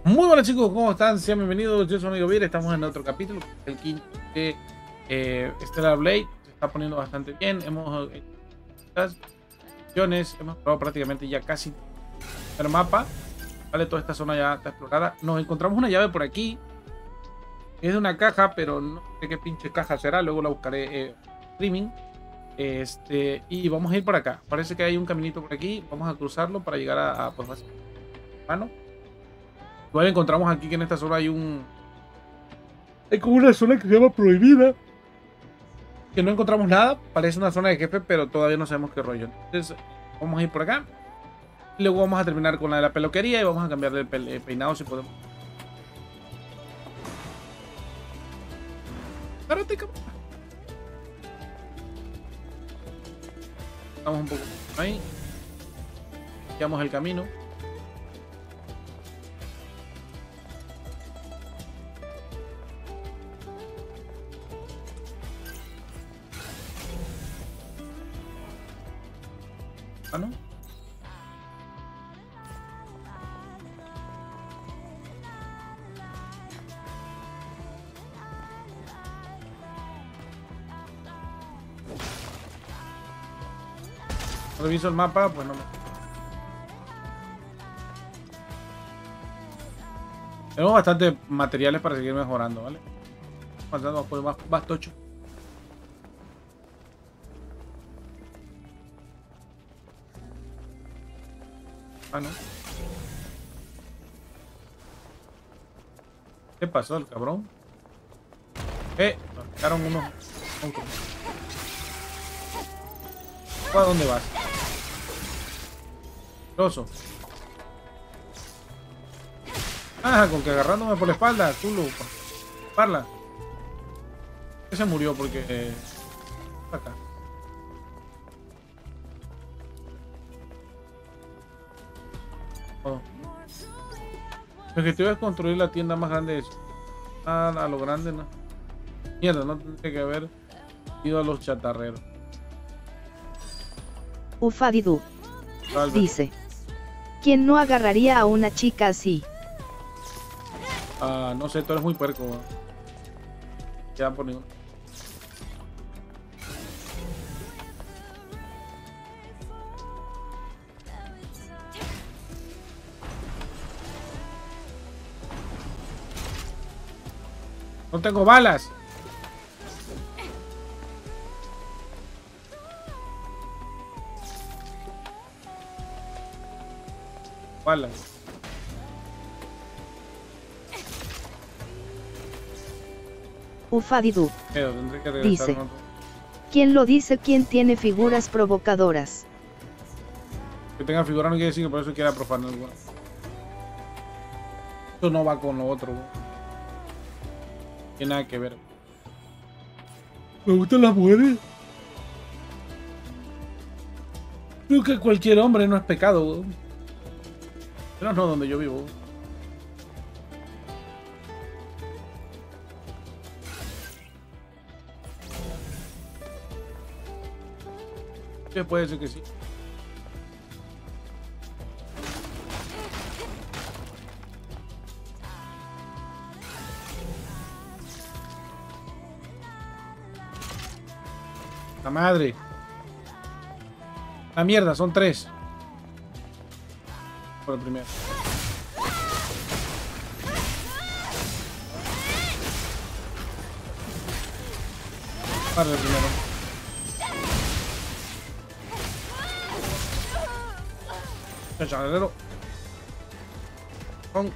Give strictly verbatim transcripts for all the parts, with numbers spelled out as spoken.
Muy buenas chicos, ¿cómo están? Sean bienvenidos, yo soy amigo Vir, estamos en otro capítulo, el quinto de eh, Stellar Blade. Se está poniendo bastante bien, hemos hecho las misiones, hemos explorado prácticamente ya casi el mapa, vale, toda esta zona ya está explorada. Nos encontramos una llave por aquí, es de una caja, pero no sé qué pinche caja será, luego la buscaré eh, streaming. Este, y vamos a ir por acá, parece que hay un caminito por aquí, vamos a cruzarlo para llegar a, a pues básicamente, mano. Igual encontramos aquí que en esta zona hay un... Hay como una zona que se llama prohibida. Que no encontramos nada. Parece una zona de jefe, pero todavía no sabemos qué rollo. Entonces, vamos a ir por acá. Y luego vamos a terminar con la de la peluquería y vamos a cambiar de pe peinado si podemos. Párate, cabrón. Estamos un poco ahí. Llevamos el camino. Ah, ¿no? Reviso el mapa, pues no me... Tenemos bastante materiales para seguir mejorando, ¿vale? Pasando por más, más tocho. Ah, no. ¿Qué pasó, el cabrón? Eh, nos quedaron unos monstruos. ¿A dónde vas? Grosso. Ah, con que agarrándome por la espalda, culo. Parla. Que se murió porque... Eh, acá. Oh. El objetivo es construir la tienda más grande de eso. Ah, a lo grande, no. Mierda, no tendría que haber ido a los chatarreros. Ufadidu dice: ¿quién no agarraría a una chica así? Ah, no sé, tú eres muy puerco. ¿No? Ya por ningún... No tengo balas. Balas. Ufadidu Pero, dice: ¿quién lo dice? ¿Quién tiene figuras provocadoras? Que tenga figura no quiere decir que por eso quiera profanar. Bueno. Esto no va con lo otro. No tiene nada que ver. Me gustan las mujeres. Creo que cualquier hombre no es pecado. Pero no donde yo vivo. Sí, puede ser que sí. La madre. La mierda, son tres. Por el primero. Para el primero. Chachalero. Con.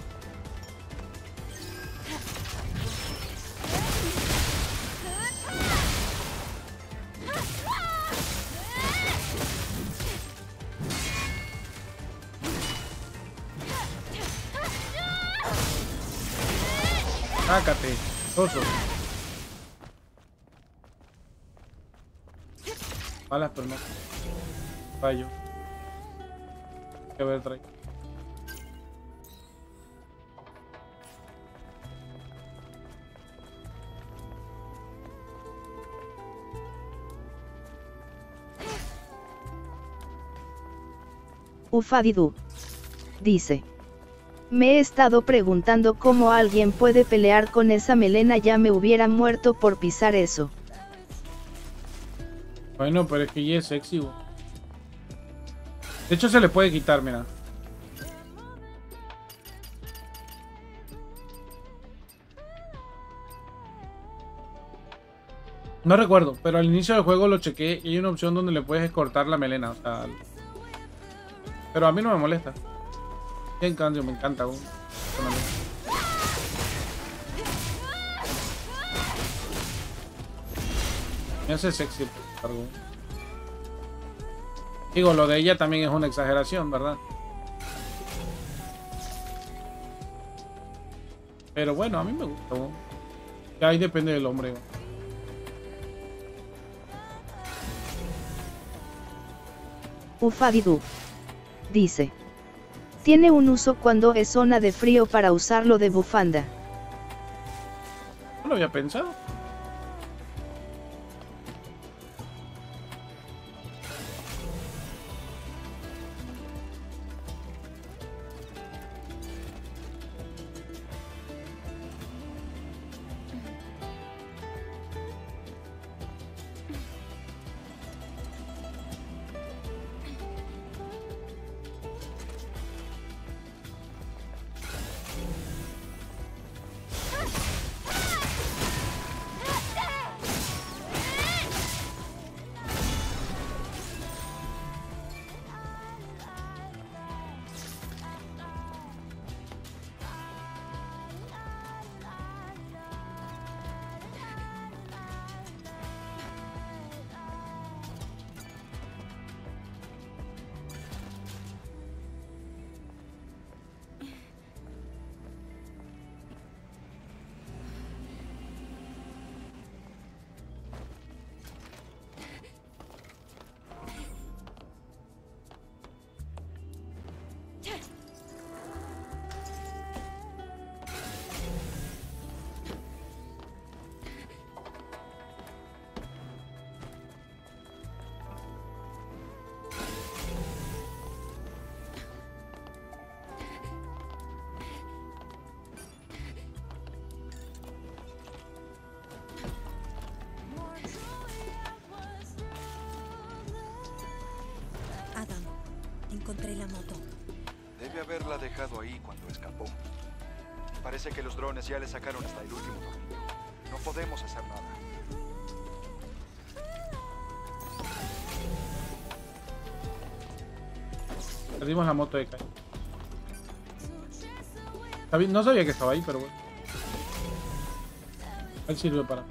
Sácate, oso. Balas, pero no. Fallo. Que ver, trae. Ufadidu dice: Me he estado preguntando cómo alguien puede pelear con esa melena, ya me hubiera muerto por pisar eso. Bueno, pero es que ella es sexy, güey. De hecho se le puede quitar, mira. No recuerdo, pero al inicio del juego lo chequé y hay una opción donde le puedes cortar la melena, o sea... Pero a mí no me molesta. En cambio, me encanta, güey. Me hace sexy el cargo. Digo, lo de ella también es una exageración, ¿verdad? Pero bueno, a mí me gusta, güey. Ya ahí depende del hombre, güey. Ufadidu. Dice. Tiene un uso cuando es zona de frío para usarlo de bufanda. No lo había pensado. Encontré la moto. Debe haberla dejado ahí cuando escapó. Parece que los drones ya le sacaron hasta el último tornillo. No podemos hacer nada. Perdimos la moto de Kai. No sabía que estaba ahí, pero bueno. Él sirve para...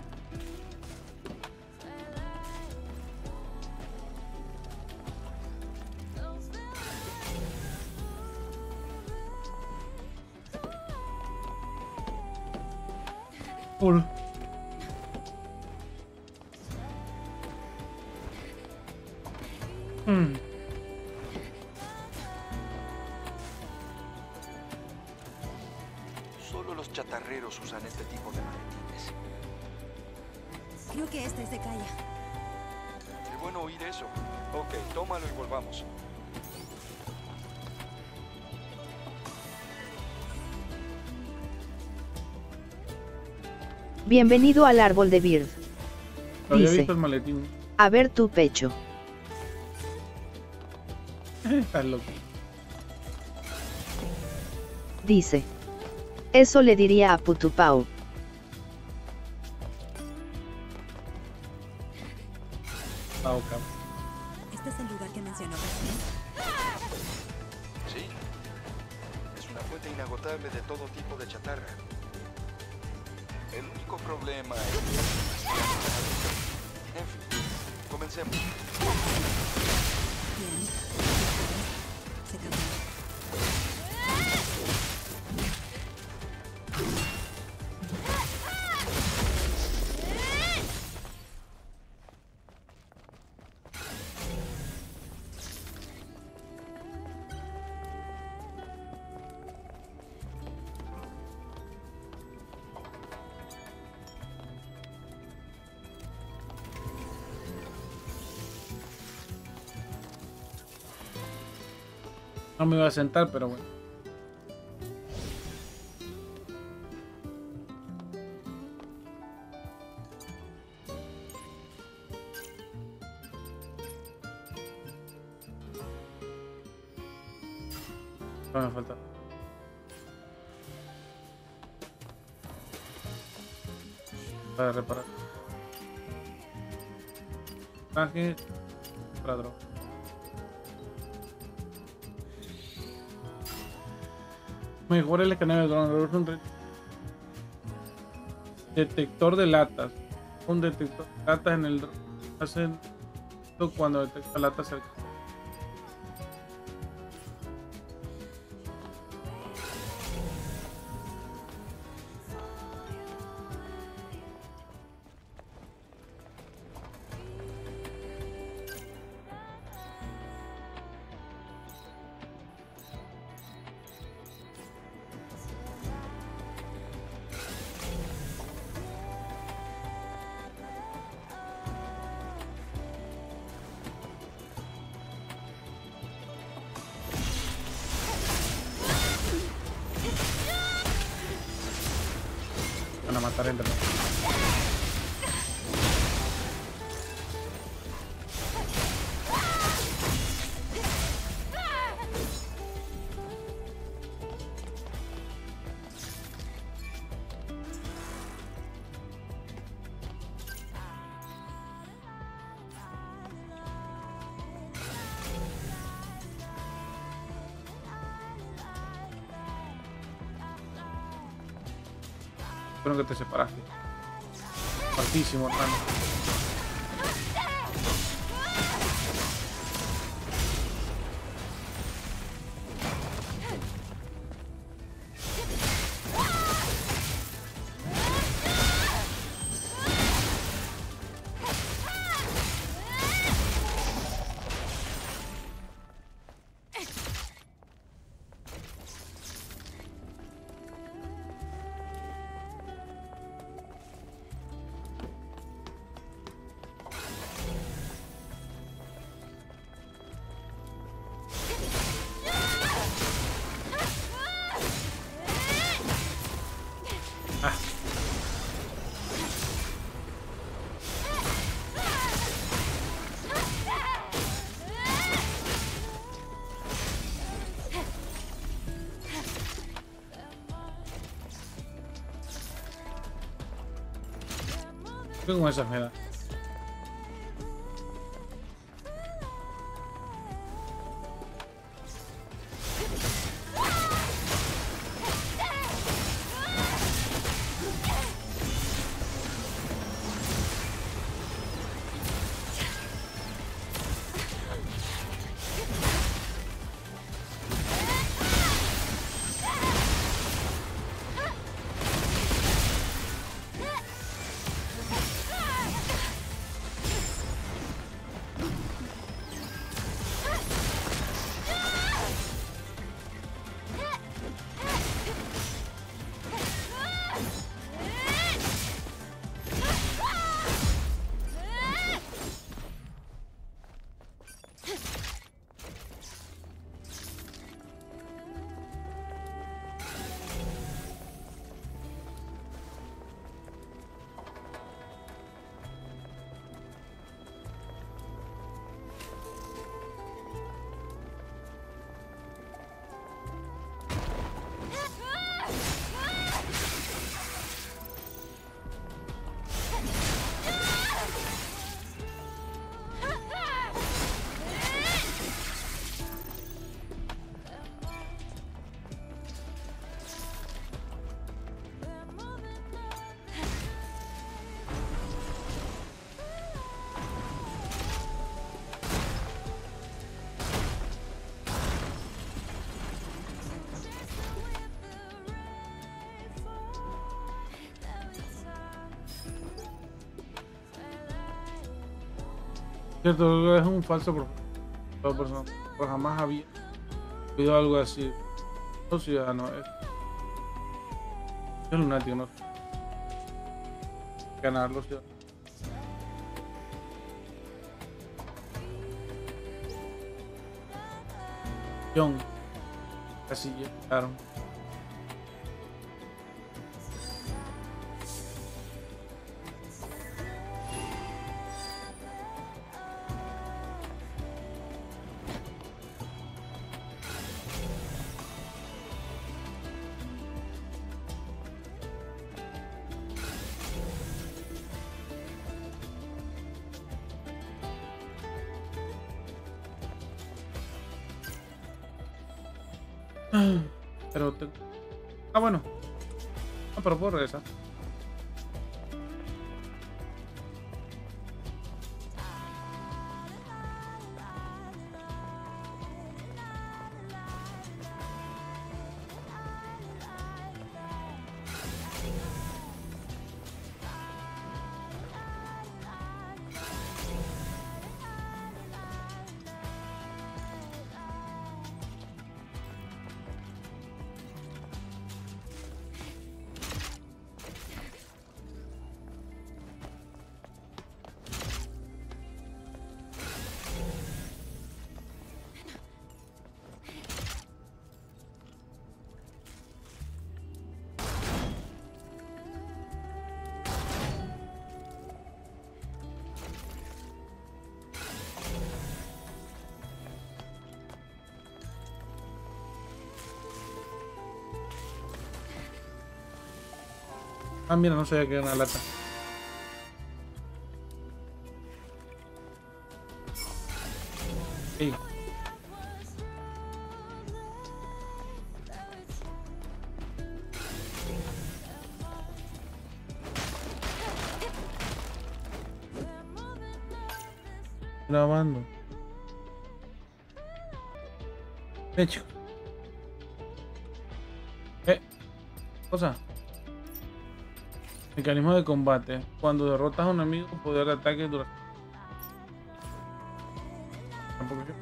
Full. Hmm. Solo los chatarreros usan este tipo de maletines. Creo que este es de Kaya. Qué bueno oír eso. Ok, tómalo y volvamos. Bienvenido al árbol de Bird. Había Dice, visto el maletín. a ver tu pecho. Estás loco. Dice, eso le diría a Putupau. Pau, cap. Este es el lugar que mencionó recién. Sí. Es una fuente inagotable de todo tipo de chatarra. El único problema es... En fin, comencemos. Bien. Se cayó. No me iba a sentar, pero bueno. No me falta. Para reparar. Traje para droga. Mejor el escaneo de drones. Un re- detector de latas. Un detector de latas en el drone. Hacen esto cuando detecta latas cerca. Van a matar entre nosotros. Espero que te separaste. Fortísimo, hermano. ¿Qué con esas me da? Cierto, es un falso profesor, pero jamás había oído algo así. No, ciudadano, es, es lunático, no sé. Ganar los ciudadanos. John, casi llegaron. Pero te... Ah, bueno. No, pero puedo regresar. Ah, mira, no sabía que era una lata. Sí. Grabando. Hecho. Eh. Cosa. Mecanismo de combate. Cuando derrotas a un enemigo, poder de ataque durante... Tampoco yo.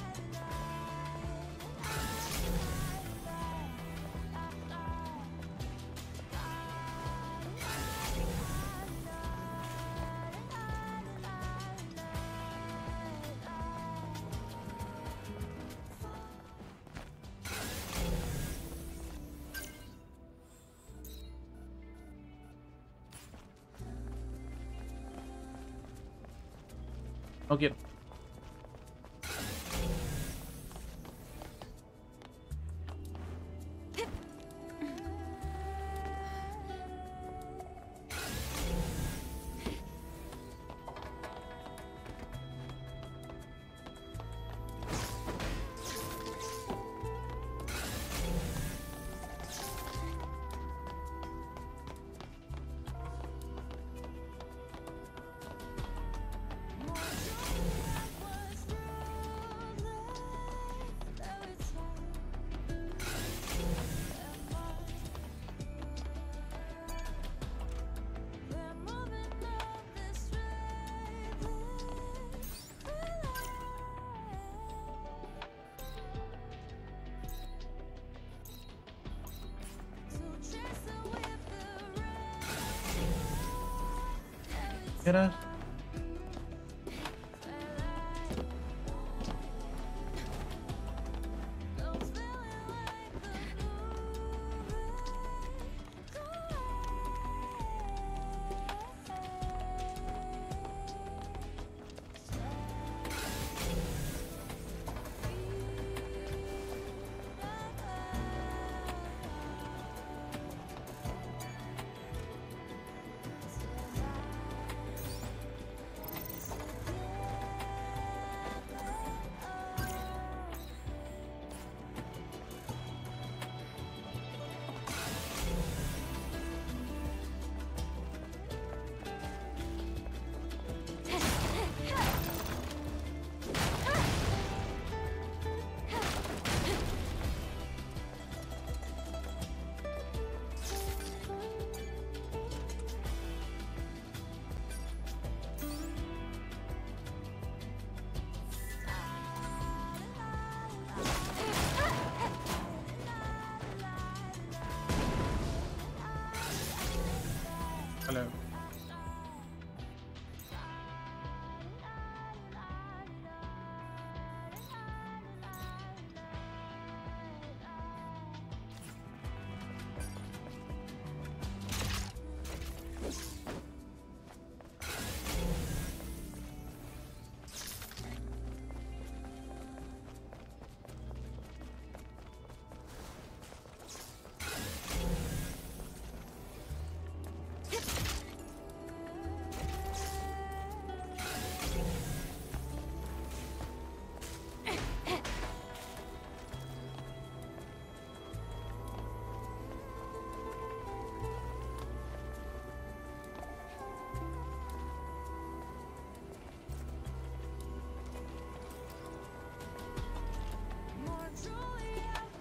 No quiero. Era. Vale.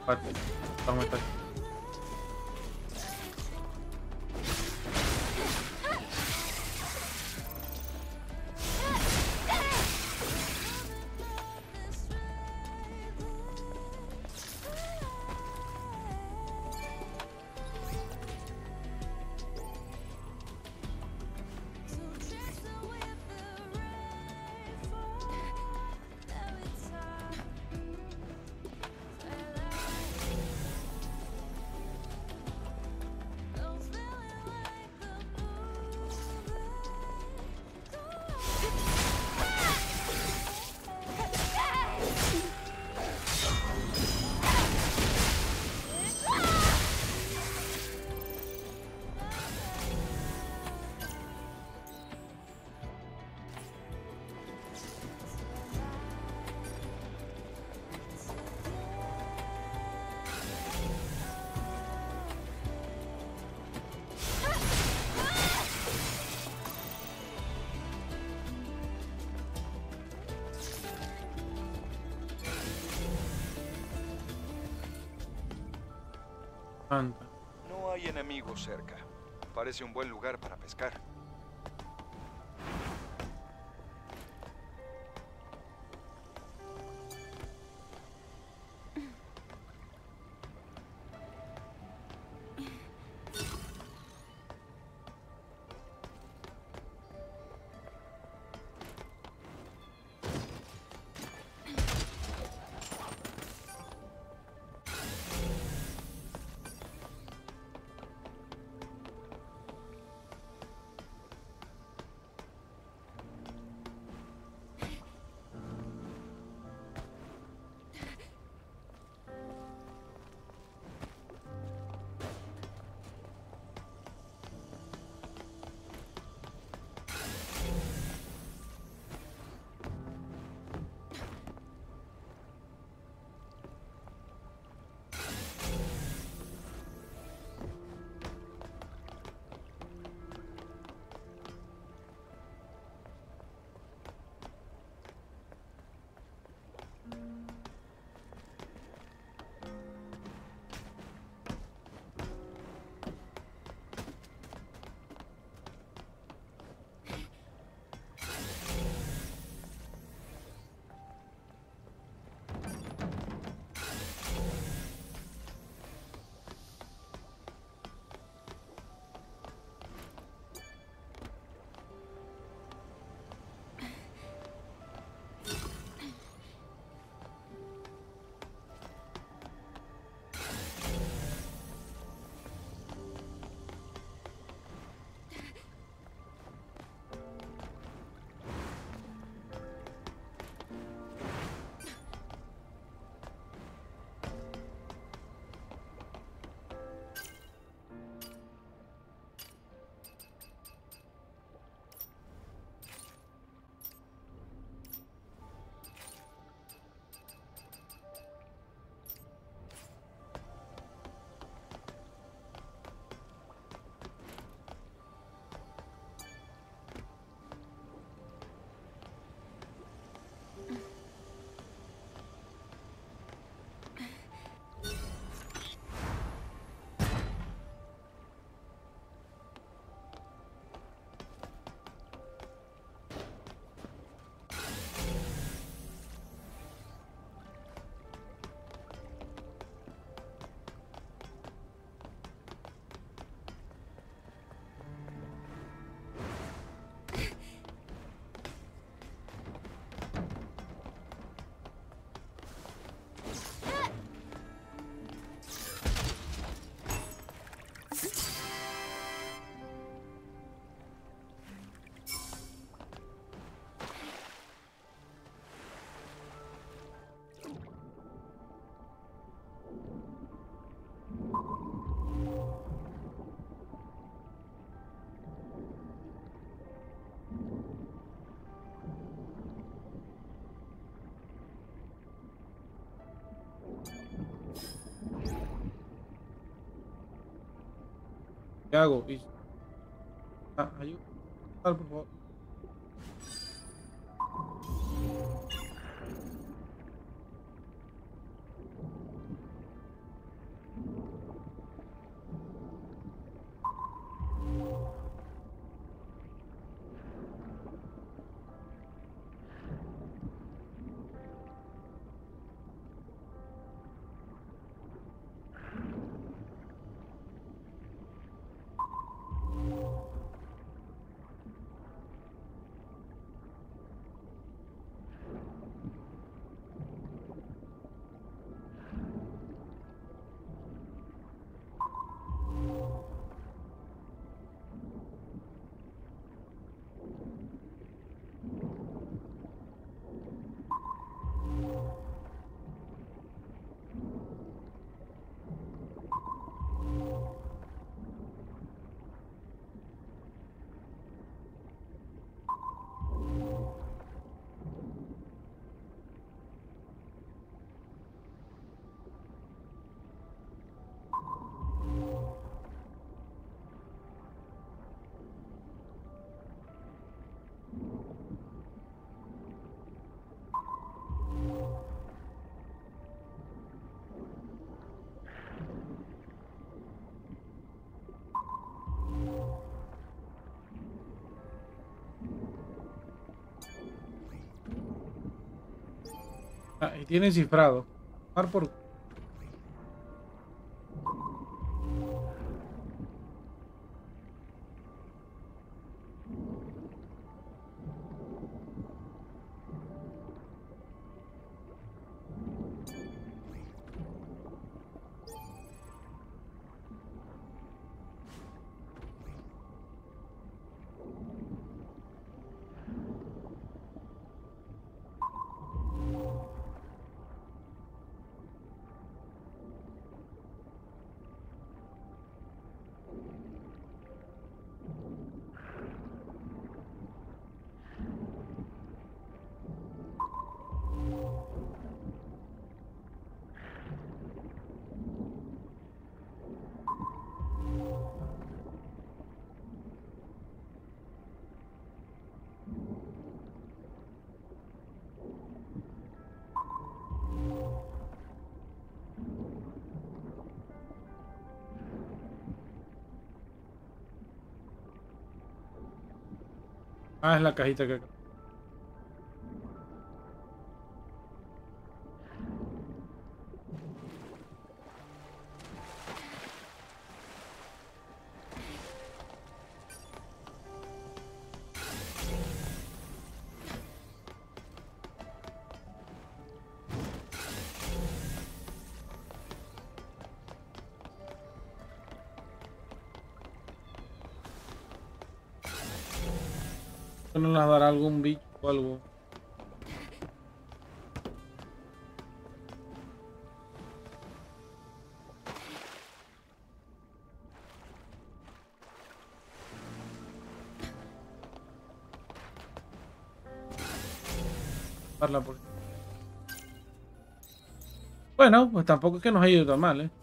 Vale, vamos a estar. Anda. No hay enemigos cerca. Parece un buen lugar para pescar. ¿Qué hago? Y... Ah, ayuda. Por favor. Ah, y tiene cifrado. Mar por... Ah, es la cajita que... ¿No nos dará algún bicho o algo? Parla por... Bueno, pues tampoco es que nos haya ido tan mal, ¿eh?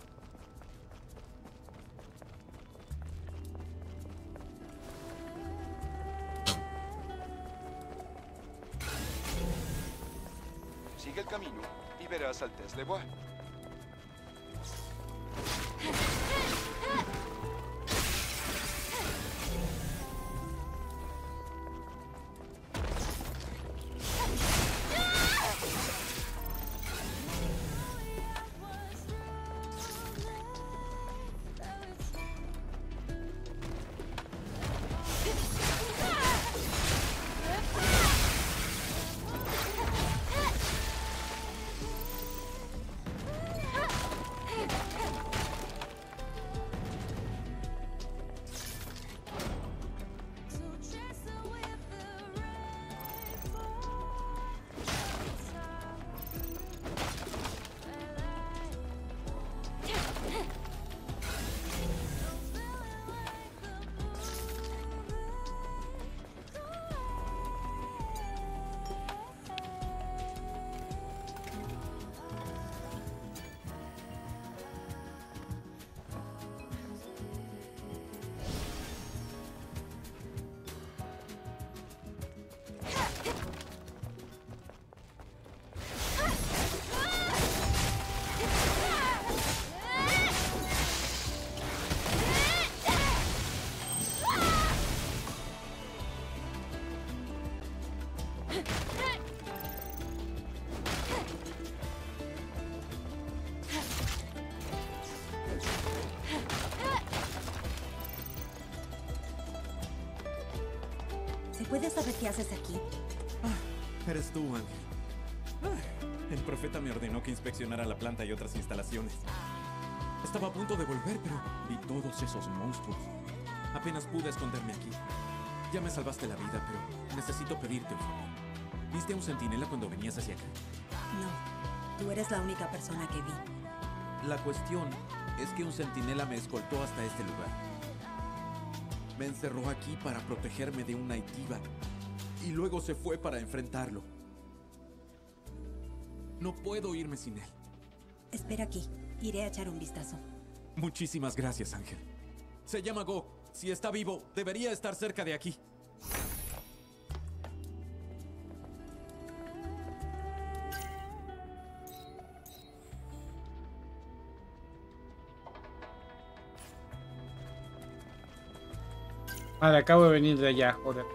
Sigue el camino y verás al Tess Lebois. puede saber qué haces aquí? Ah, eres tú, Ángel. Ah, el profeta me ordenó que inspeccionara la planta y otras instalaciones. Estaba a punto de volver, pero vi todos esos monstruos. Apenas pude esconderme aquí. Ya me salvaste la vida, pero necesito pedirte un favor. ¿Viste a un centinela cuando venías hacia acá? No, tú eres la única persona que vi. La cuestión es que un centinela me escoltó hasta este lugar. Me encerró aquí para protegerme de una Naytiva y luego se fue para enfrentarlo. No puedo irme sin él. Espera aquí, iré a echar un vistazo. Muchísimas gracias, Ángel. Se llama Go. Si está vivo, debería estar cerca de aquí. Vale, acabo de venir de allá, joder.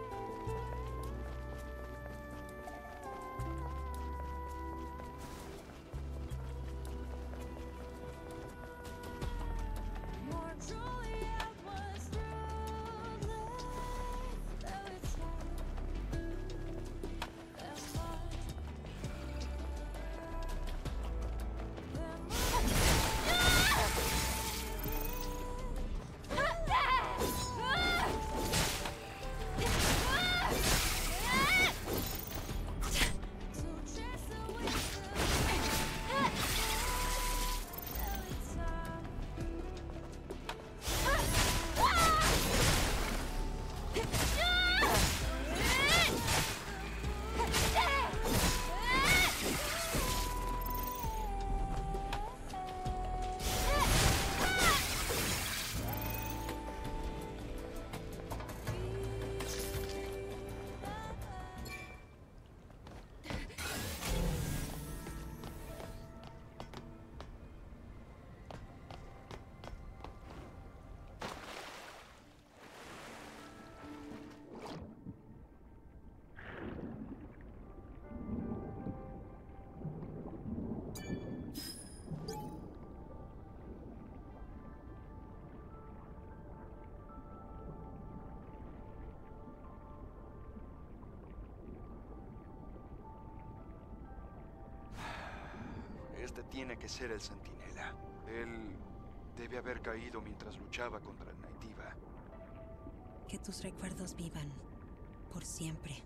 Este tiene que ser el centinela. Él debe haber caído mientras luchaba contra el Naytiva. Que tus recuerdos vivan por siempre.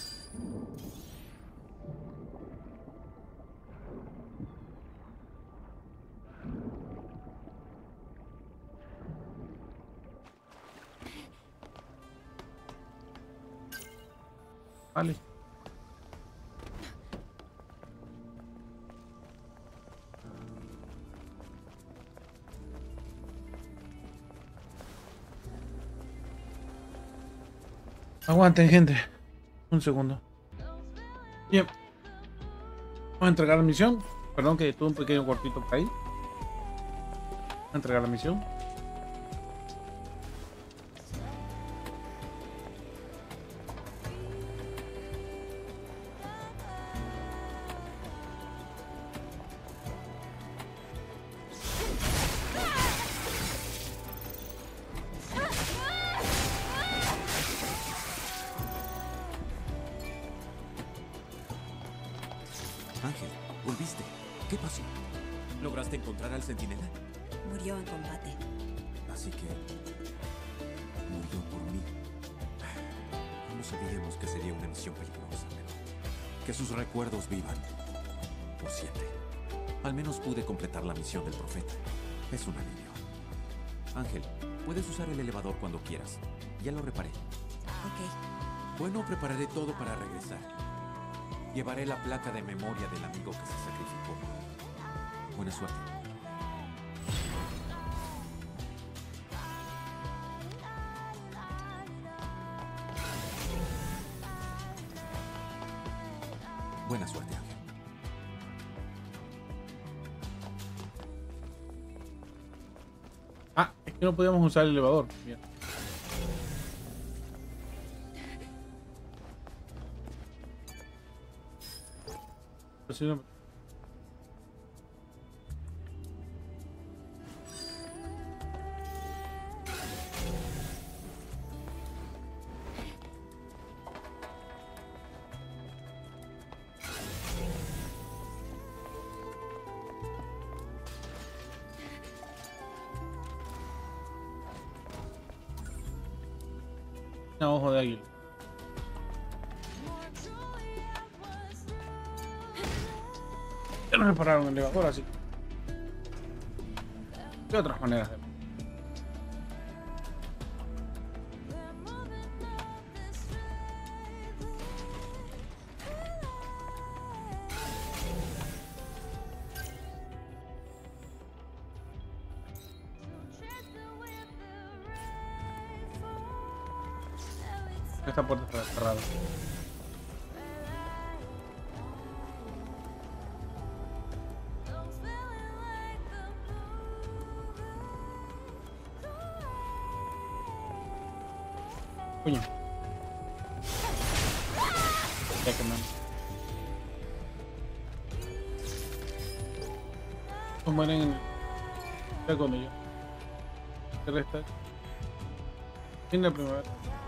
Vale. Aguanten, gente. Un segundo. Bien. Vamos a entregar la misión. Perdón que tuve un pequeño cortito por ahí. Vamos a entregar la misión. Ángel, volviste. ¿Qué pasó? ¿Lograste encontrar al centinela? Murió en combate. Así que murió por mí. No sabíamos que sería una misión peligrosa, pero que sus recuerdos vivan por siempre. Al menos pude completar la misión del profeta. Es un alivio. Ángel, puedes usar el elevador cuando quieras. Ya lo reparé. Ok. Bueno, prepararé todo para regresar. Llevaré la placa de memoria del amigo que se sacrificó. Buena suerte. Buena suerte, Ángel. Ah, es que no podíamos usar el elevador. Bien. Pero si no- Una ojo de águila. Ya no repararon el elevador, así. ¿Qué otras maneras de...? Esta puerta está cerrada. Coño. Ya que man. Nos mueren en... Ya con ellos. ¿Qué resta? Fin de primavera.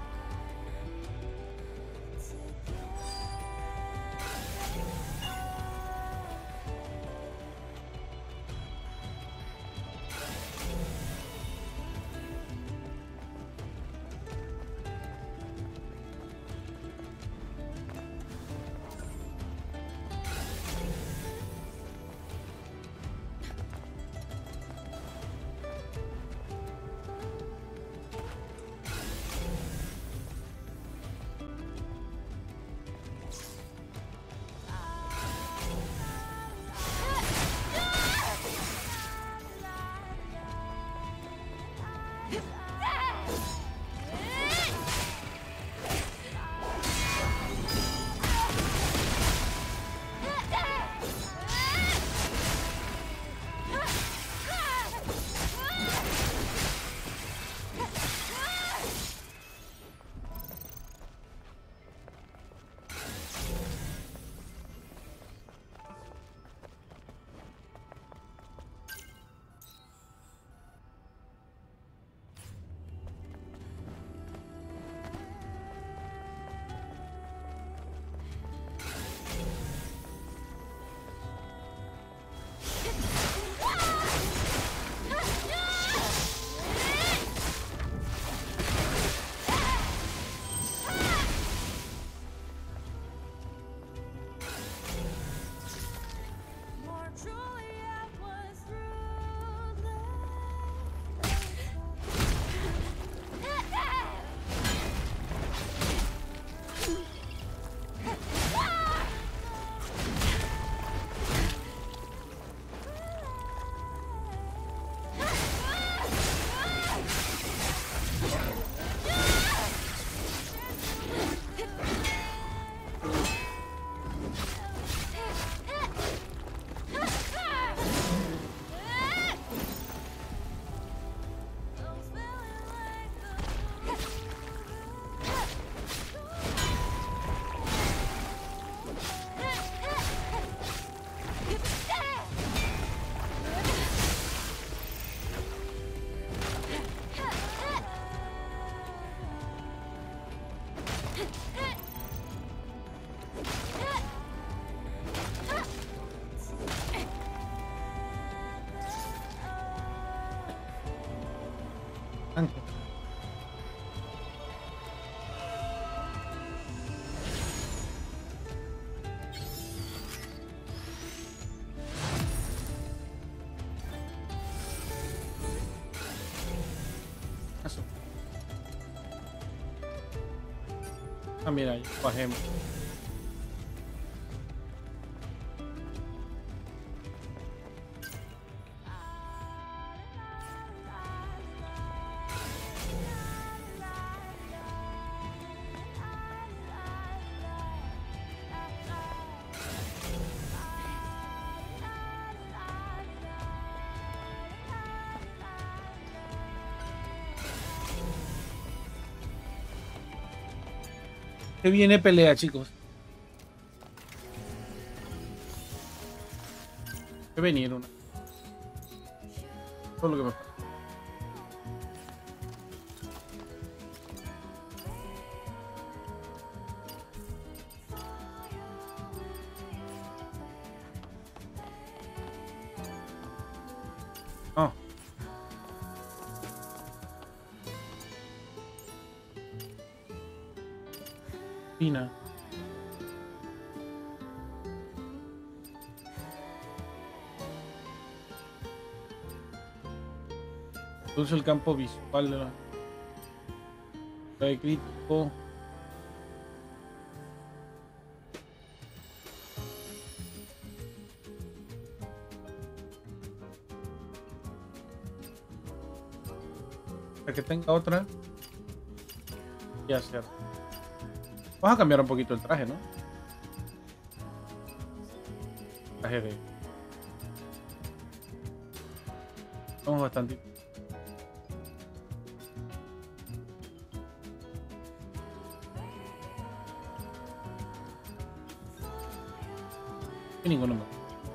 Ángel. Eso. Ah, mira, ahí, bajemos. Que viene pelea, chicos. Que venir una. Todo lo que me pasa. Oh. Fina. Reduce el campo visual de los de crítico. Para que tenga otra. Y hacer. Vamos a cambiar un poquito el traje, ¿no? Traje de. Vamos bastante. Y ninguno más.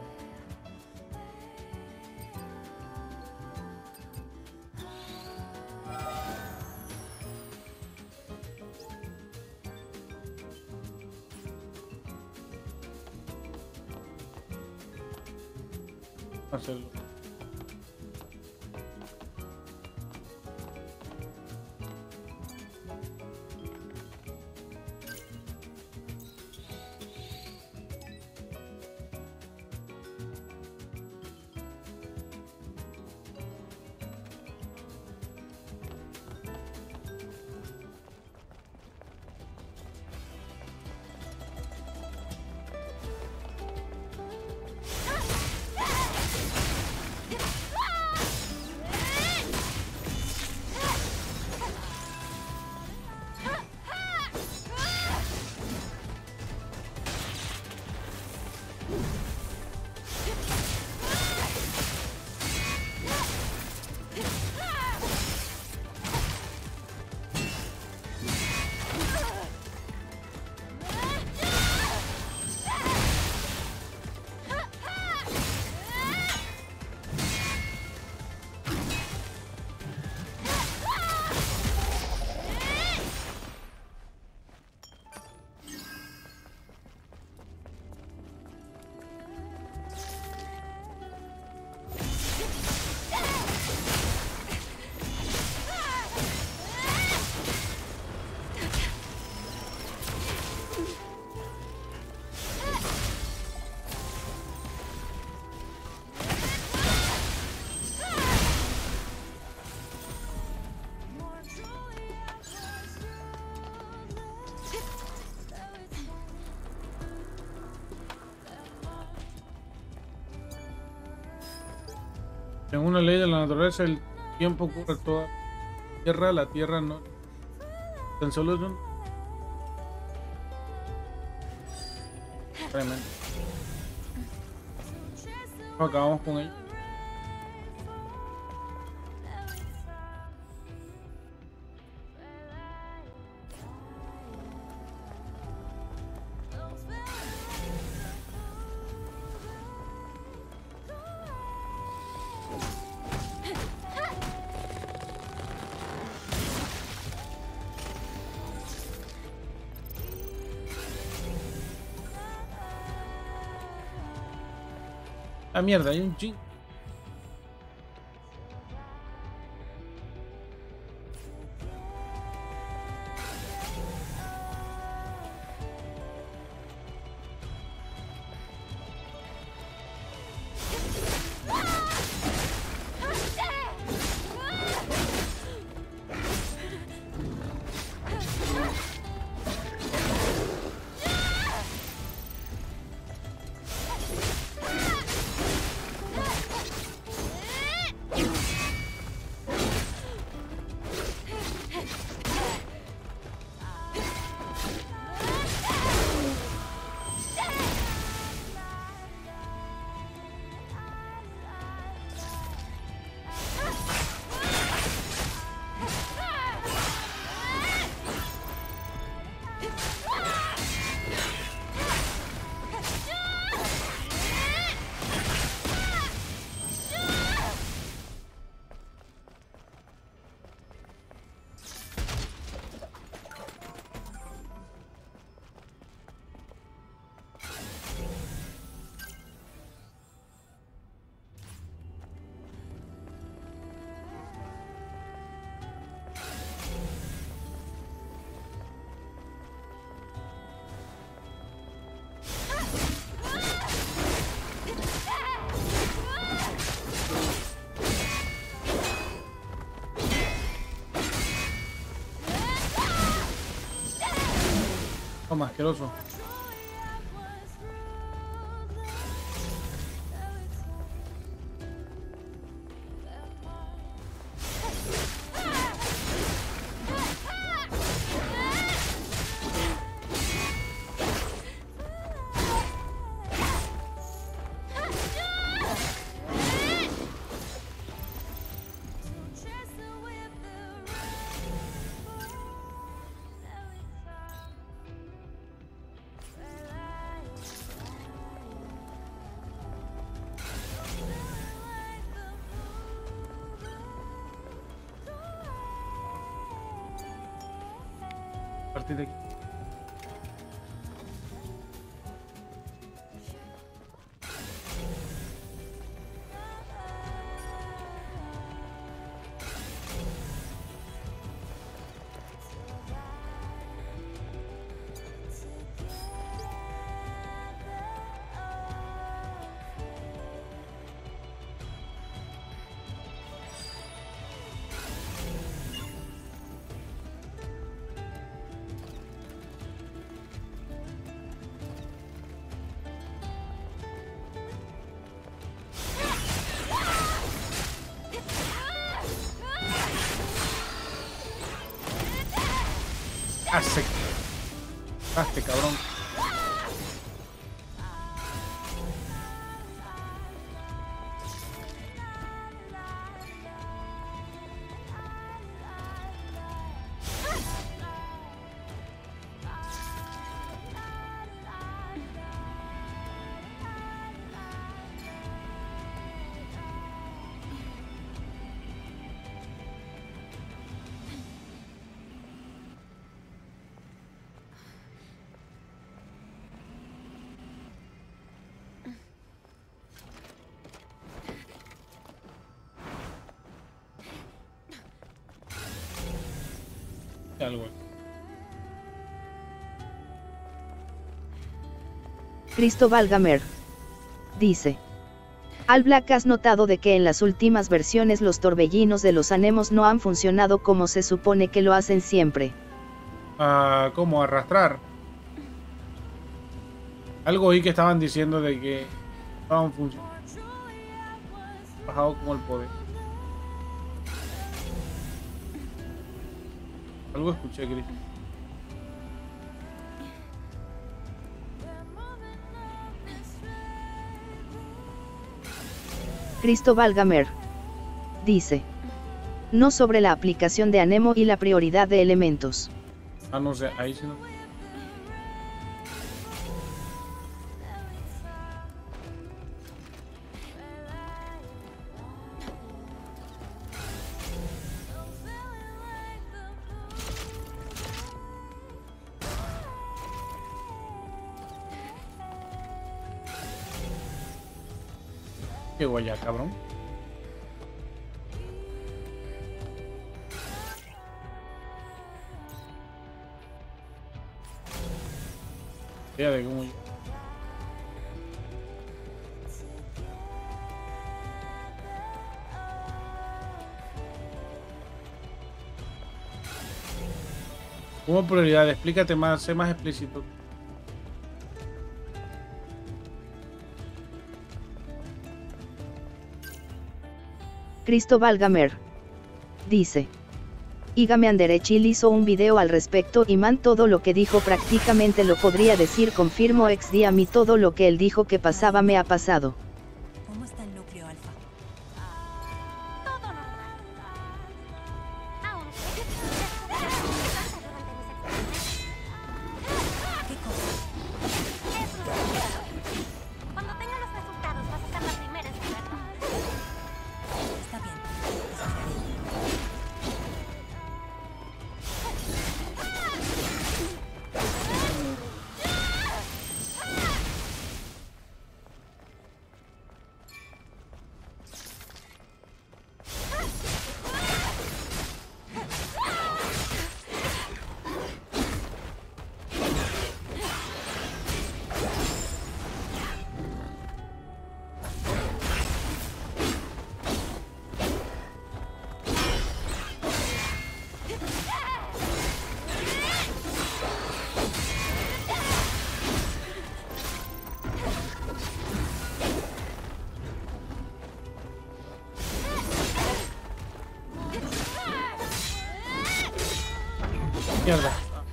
Hacerlo. Según una ley de la naturaleza, el tiempo cubre toda la tierra, la tierra no. Tan solo es un. Tremendo. Acabamos con ello. Ah, mierda, hay un ching. Toma, asqueroso. A partir de aquí. Hace. Hazte, cabrón. Algo. Cristóbal Gamer dice: Al Black, ¿has notado de que en las últimas versiones los torbellinos de los anemos no han funcionado como se supone que lo hacen siempre? Ah, ¿cómo arrastrar? Algo ahí que estaban diciendo de que estaban funcionando. Bajado como el poder. Algo escuché, Chris. Cristóbal Gamer dice: No sobre la aplicación de Anemo y la prioridad de elementos. Ah, no sé, ahí sí no. Qué guaya, cabrón. Ya de cómo. Como prioridad, explícate más, sé más explícito. Cristóbal Gamer dice: Igame Anderechil hizo un video al respecto y man, todo lo que dijo prácticamente lo podría decir, confirmo ex día a mí, todo lo que él dijo que pasaba me ha pasado. ¿Cómo está el núcleo alfa? Todo normal. Aún ¿Qué cosa? es un secreto. Cuando tenga los resultados vas a ser la primera en saberlo. Está bien. Esperaré. Mierda.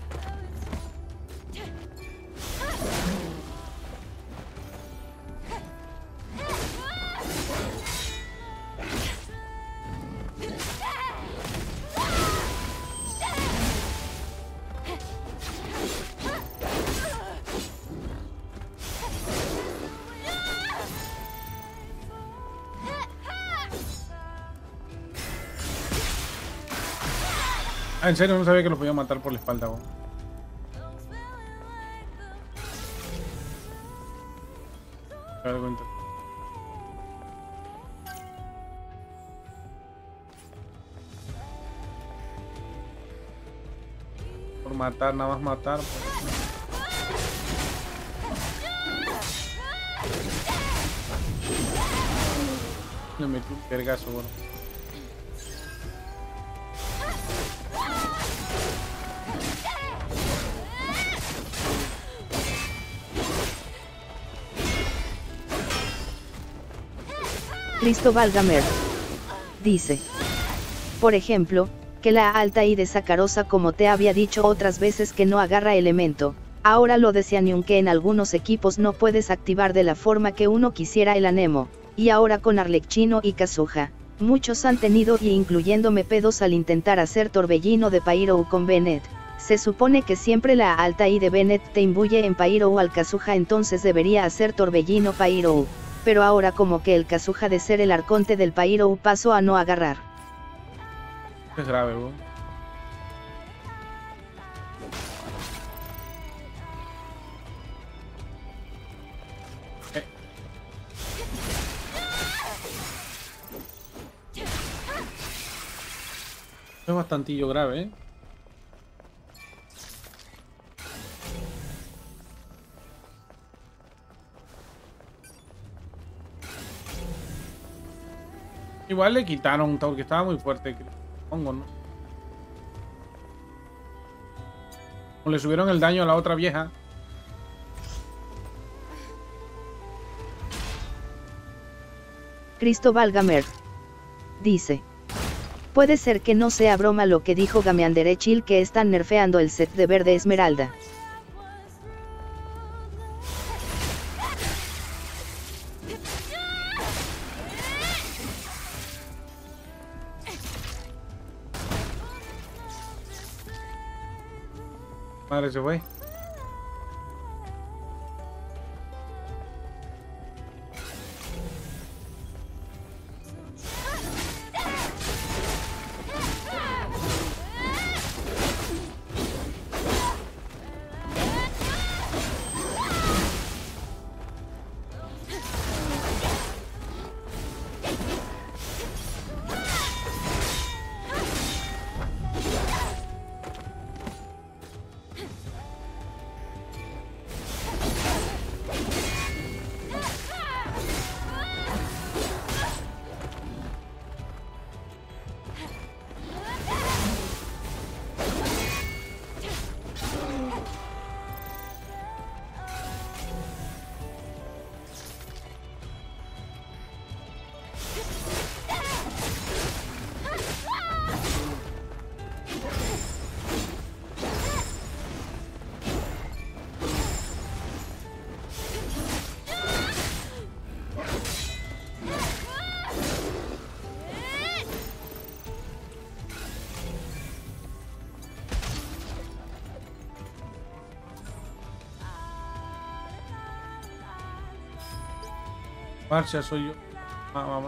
Ah, en serio, no sabía que lo podía matar por la espalda, weón. Algo inter- Por matar, nada más matar. Pues. Le metí un vergazo, bueno. Cristóbal Gamer dice, por ejemplo, que la alta y de sacarosa, como te había dicho otras veces, que no agarra elemento. Ahora lo decían que en algunos equipos no puedes activar de la forma que uno quisiera el anemo, y ahora con Arlecchino y Kazuha, muchos han tenido, y incluyéndome, pedos al intentar hacer torbellino de Pyro con Bennett. Se supone que siempre la alta y de Bennett te imbuye en Pyro al Kazuha, entonces debería hacer torbellino Pyro. Pero ahora como que el Kazuha de ser el arconte del Pyro pasó a no agarrar. Es grave, weón. Eh. Es bastantillo grave, ¿eh? Igual le quitaron, porque estaba muy fuerte, supongo, ¿no? O le subieron el daño a la otra vieja. Cristóbal Gamer dice, puede ser que no sea broma lo que dijo Gameanderechil, que están nerfeando el set de verde esmeralda. Madre, se fue. Marcha, soy yo. Ah, mamá.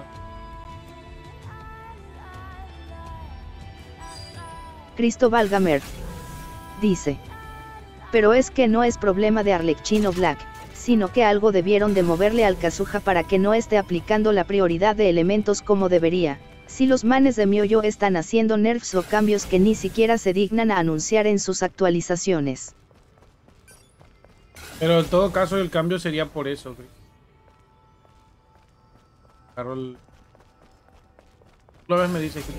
Cristóbal Gamer dice, pero es que no es problema de Arlecchino Black, sino que algo debieron de moverle al Kazuha para que no esté aplicando la prioridad de elementos como debería. Si los manes de Myoyo están haciendo nerfs o cambios que ni siquiera se dignan a anunciar en sus actualizaciones. Pero en todo caso el cambio sería por eso. Carol. Lo ves, me dice que...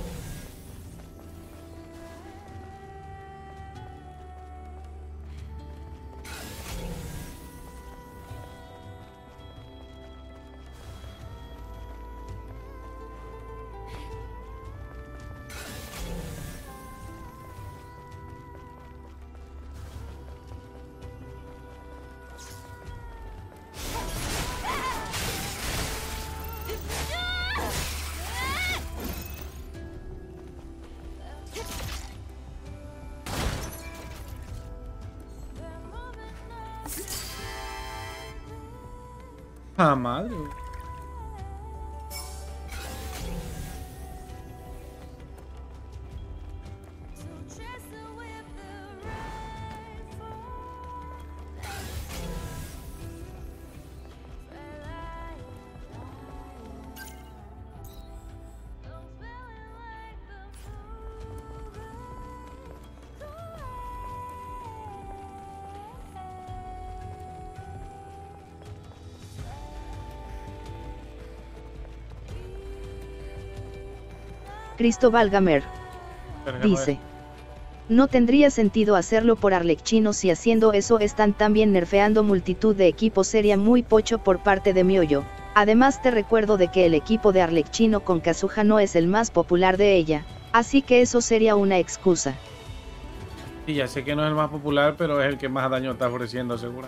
Ah, madre. Güey. Cristóbal Gamer dice: no tendría sentido hacerlo por Arlecchino si haciendo eso están también nerfeando multitud de equipos, sería muy pocho por parte de Mioyo. Además te recuerdo de que el equipo de Arlecchino con Kazuha no es el más popular de ella, así que eso sería una excusa. Sí, ya sé que no es el más popular, pero es el que más daño está ofreciendo, seguro.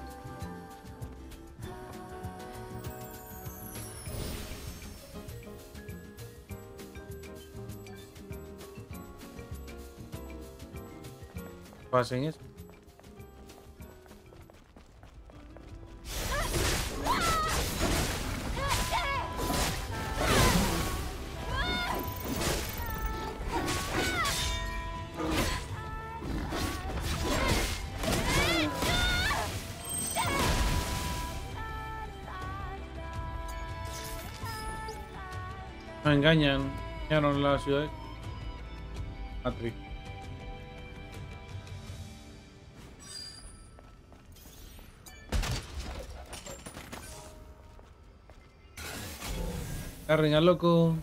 Hacen eso. Nos engañan, engañaron la ciudad. Matrix. Carreña, loco.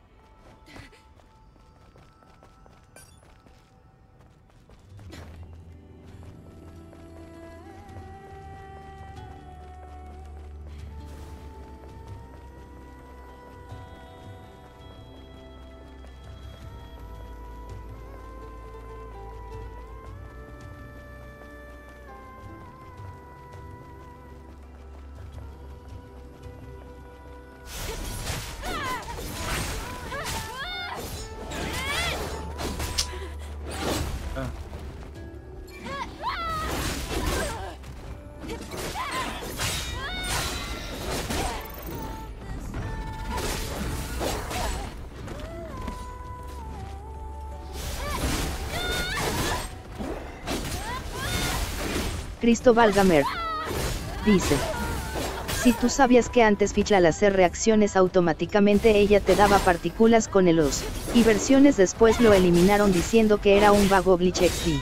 Cristóbal Gamer dice: si tú sabías que antes Ficha al hacer reacciones automáticamente ella te daba partículas con el O S, y versiones después lo eliminaron diciendo que era un vago glitch X D.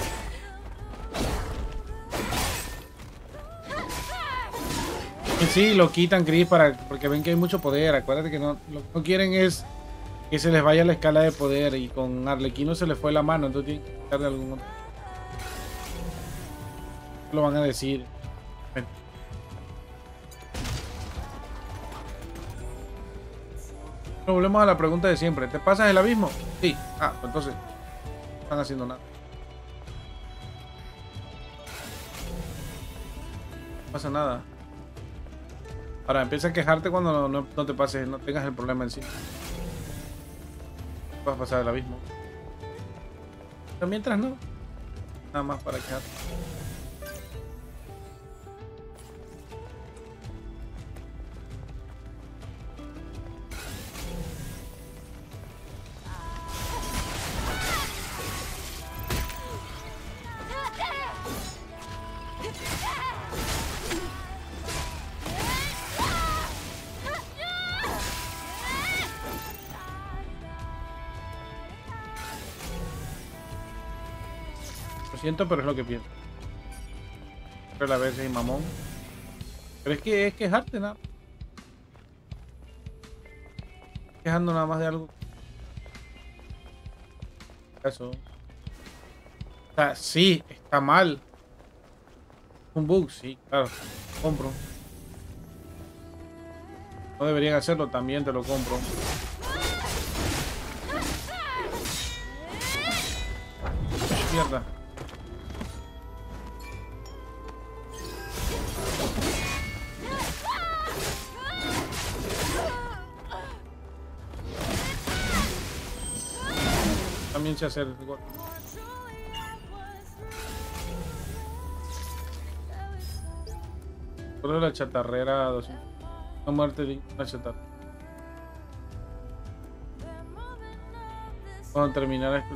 Sí, lo quitan, Chris, para, porque ven que hay mucho poder. Acuérdate que no, lo que no quieren es que se les vaya la escala de poder, y con Arlecchino se les fue la mano, entonces tienen que quitarle algún otro. Lo van a decir. Ven. Volvemos a la pregunta de siempre. ¿Te pasas el abismo? Sí. Ah, pues entonces no están haciendo nada. No pasa nada. Ahora empieza a quejarte cuando no, no, no te pases, no tengas el problema en sí. Vas a pasar el abismo. Pero mientras no, nada más para quejarte. Siento, pero es lo que pienso. Pero a veces es mamón. Pero es que es quejarte nada. Quejando nada más de algo. Eso. O sea, sí, está mal. Un bug, sí, claro. Compro. No deberían hacerlo, también te lo compro. Mierda. También sé hacer igual. Solo la chatarrera doscientos. Una muerte de una chatarrera. Vamos a terminar esto.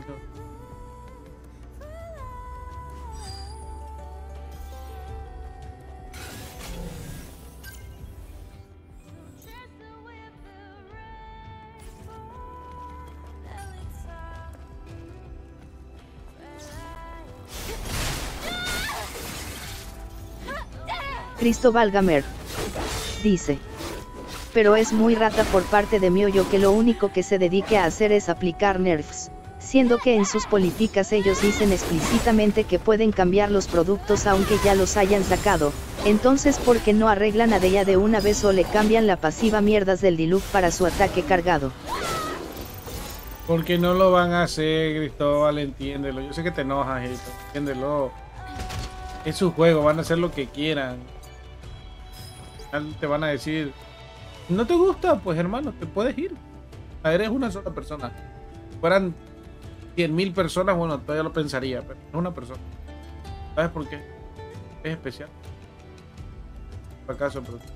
Cristóbal Gamer dice: pero es muy rata por parte de Mioyo que lo único que se dedique a hacer es aplicar nerfs, siendo que en sus políticas ellos dicen explícitamente que pueden cambiar los productos aunque ya los hayan sacado. Entonces, ¿por qué no arreglan a Deya de una vez o le cambian la pasiva mierdas del Diluc para su ataque cargado? Porque no lo van a hacer, Cristóbal, entiéndelo. Yo sé que te enojas, esto, entiéndelo. Es su juego, van a hacer lo que quieran. Te van a decir, ¿no te gusta? Pues hermano, te puedes ir. Eres una sola persona. Si fueran cien mil personas, bueno, todavía lo pensaría, pero es una persona. ¿Sabes por qué? Es especial. ¿Acaso? Pero...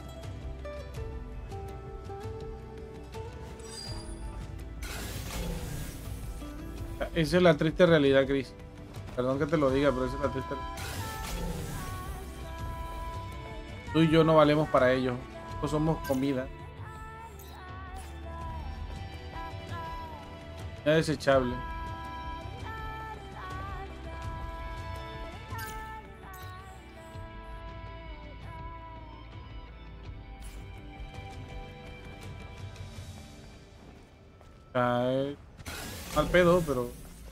esa es la triste realidad, Chris. Perdón que te lo diga, pero esa es la triste realidad. Tú y yo no valemos para ellos. No somos comida. Es desechable. Cae mal pedo, pero...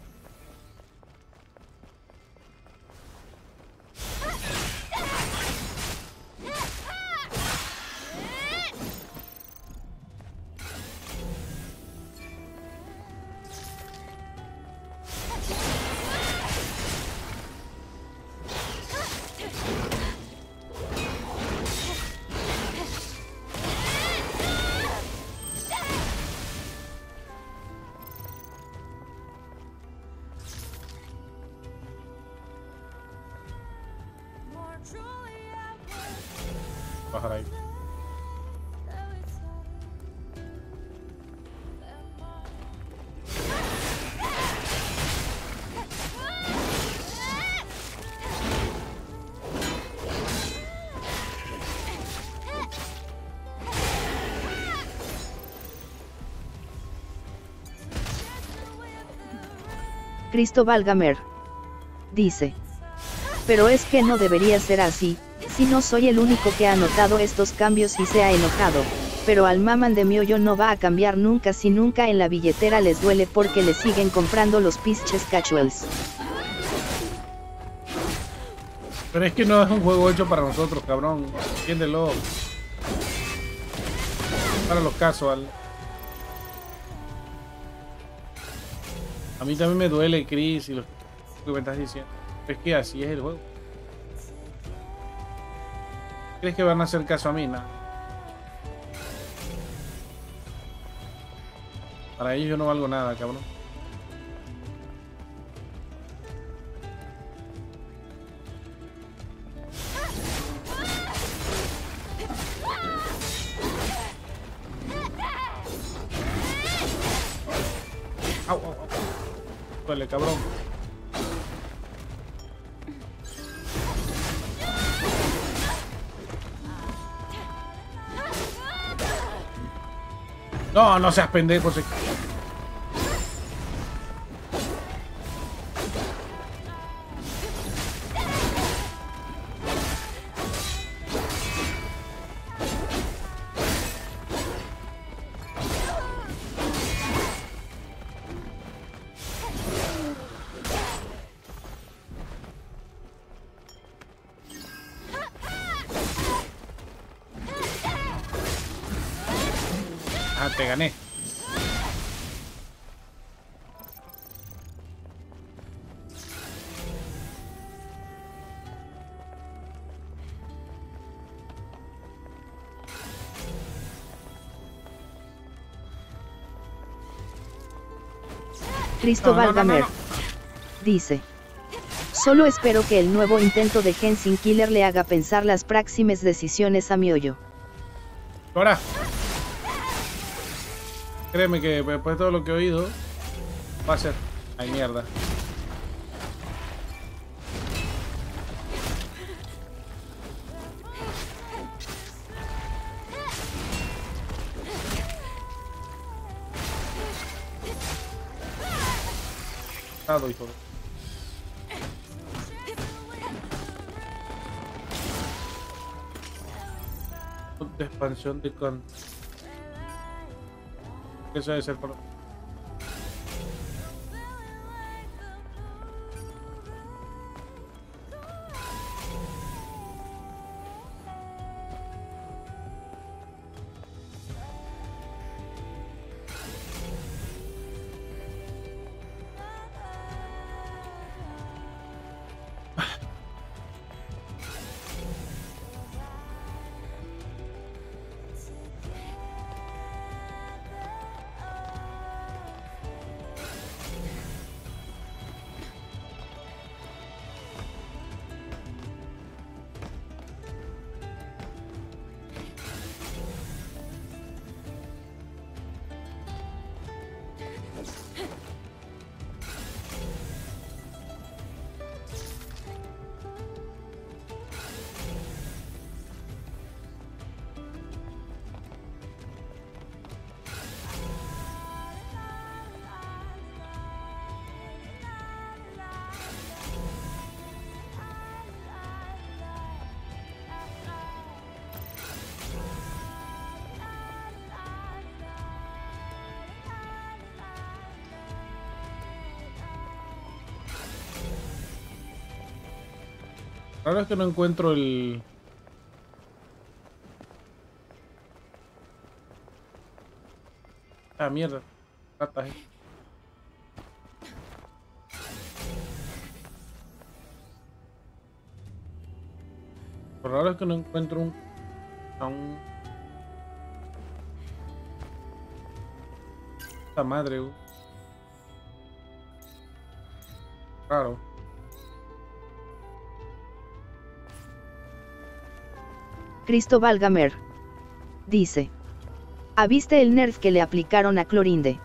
bajar ahí. Cristóbal Gamer dice: pero es que no debería ser así. Si no soy el único que ha notado estos cambios y se ha enojado, pero al maman de Mioyo no va a cambiar nunca si nunca en la billetera les duele porque le siguen comprando los pisches casuals. Pero es que no es un juego hecho para nosotros, cabrón. Entiéndelo. Para los casual. A mí también me duele, Chris, y lo que me estás diciendo. Es que así es el juego. ¿Crees que van a hacer caso a mí? Nah. Para ellos yo no valgo nada, cabrón. Au, au, au. Duele, cabrón. No, no seas pendejo. Se... Ah, te gané. Cristóbal No, no, no, Gamer no, no. dice: Solo espero que el nuevo intento de Henshin Killer le haga pensar las próximas decisiones a Miollo. Ahora. Créeme que después de todo lo que he oído, va a ser... Ay, mierda. Hijo de... de expansión de con... Eso debe ser por... Ahora es que no encuentro el... Ah, mierda. Ratas, eh. Lo raro es que no encuentro un... A un... Esta madre, uh. Raro. Cristóbal Gamer dice: ¿Ha viste el nerf que le aplicaron a Clorinde?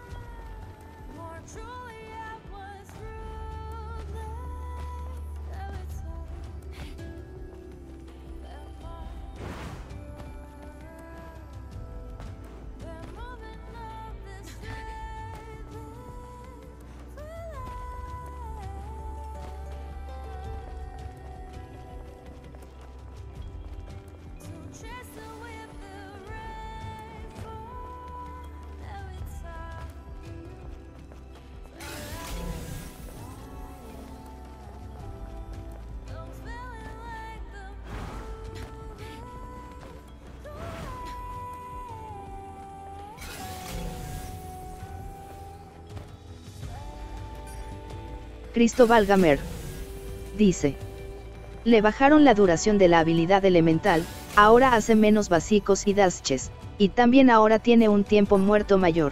Cristóbal Gamer dice: le bajaron la duración de la habilidad elemental, ahora hace menos básicos y dashes, y también ahora tiene un tiempo muerto mayor.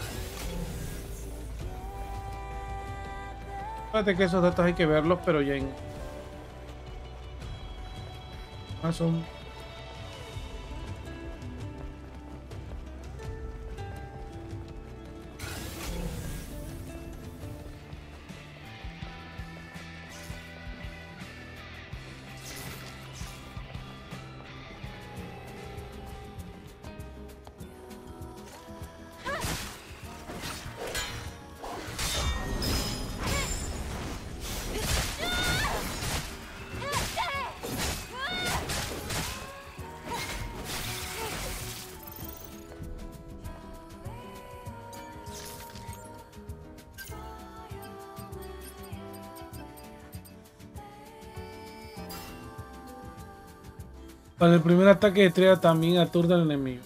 Fíjate que esos datos hay que verlos, pero ya en... Ah, son... Para el primer ataque de estrella también aturde al enemigo.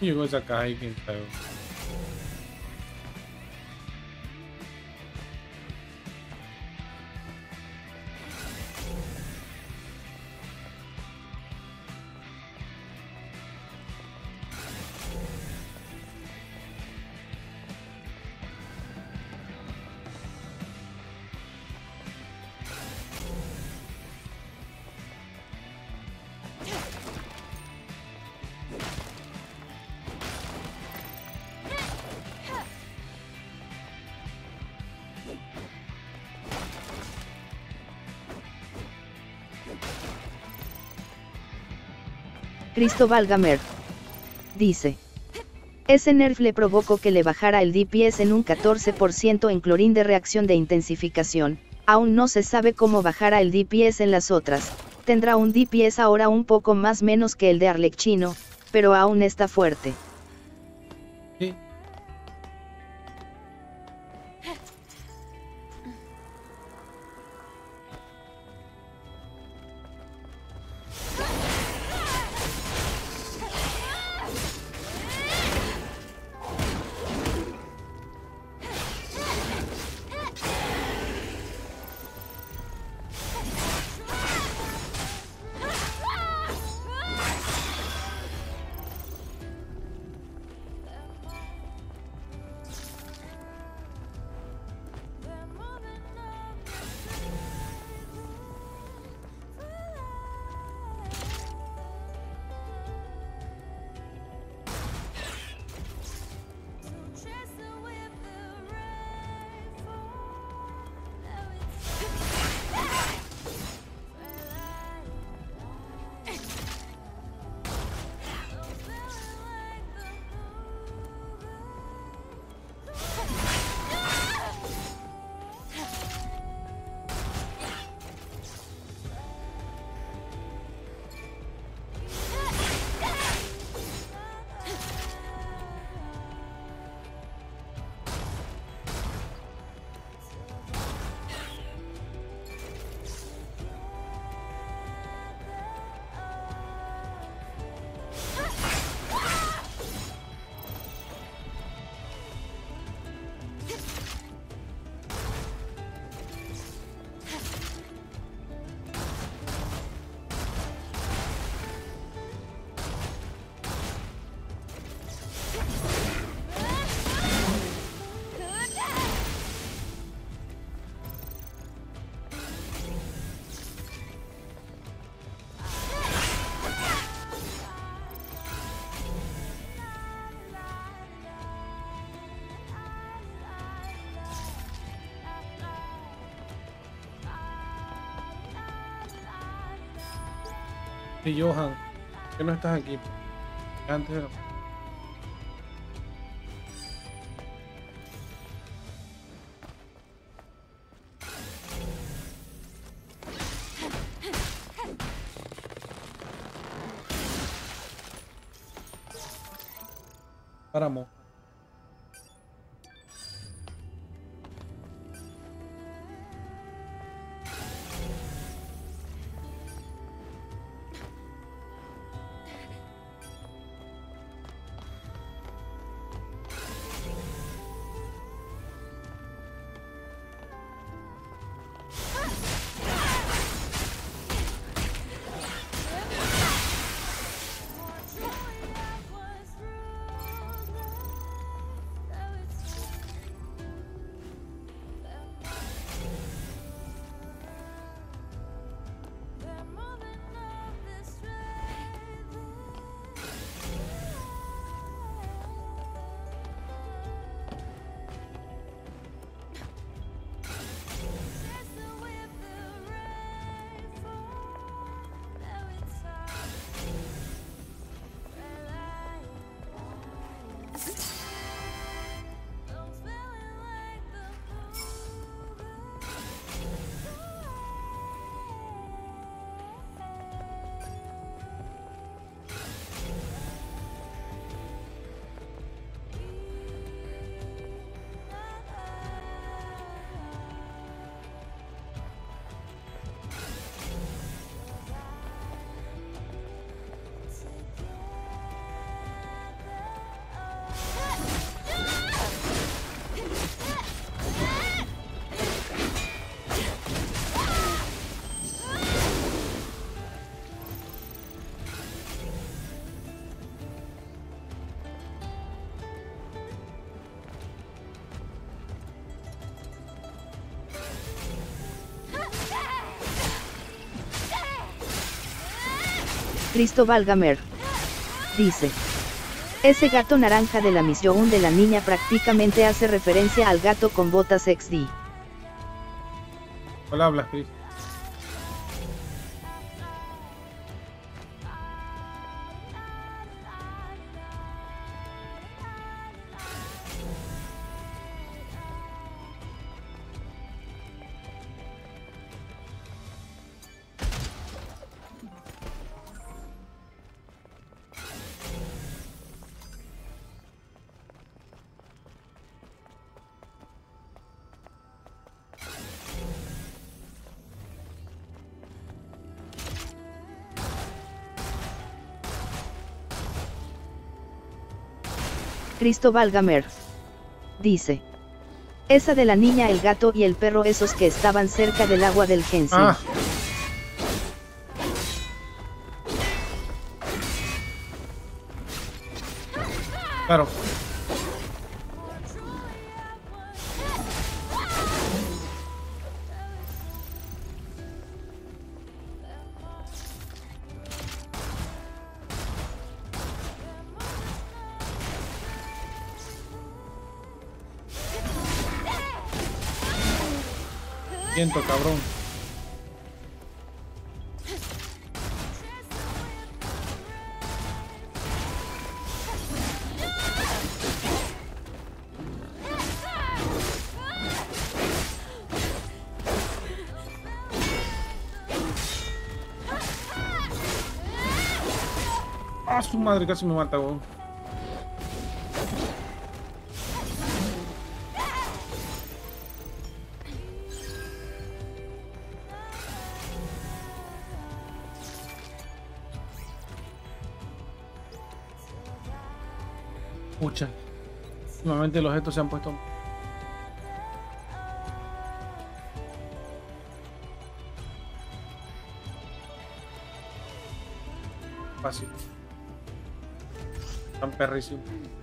Llegó esa caja y quién sabe. Cristóbal Gamer dice: ese nerf le provocó que le bajara el D P S en un catorce por ciento en Clorin de reacción de intensificación, aún no se sabe cómo bajará el D P S en las otras, tendrá un D P S ahora un poco más menos que el de Arlecchino, pero aún está fuerte. Sí. Sí, Johan, ¿por qué no estás aquí? Antes de... Páramo. Cristóbal Gamer dice: ese gato naranja de la misión de la niña prácticamente hace referencia al gato con botas equis de. ¿Cuál hablas, Chris? Cristóbal Gamer dice: esa de la niña, el gato y el perro, esos que estaban cerca del agua del Genshin. Ah. Claro. Siento, cabrón. Ah, su madre, casi me mata, weón. Pucha. Últimamente los objetos se han puesto fácil. Están perrísimos.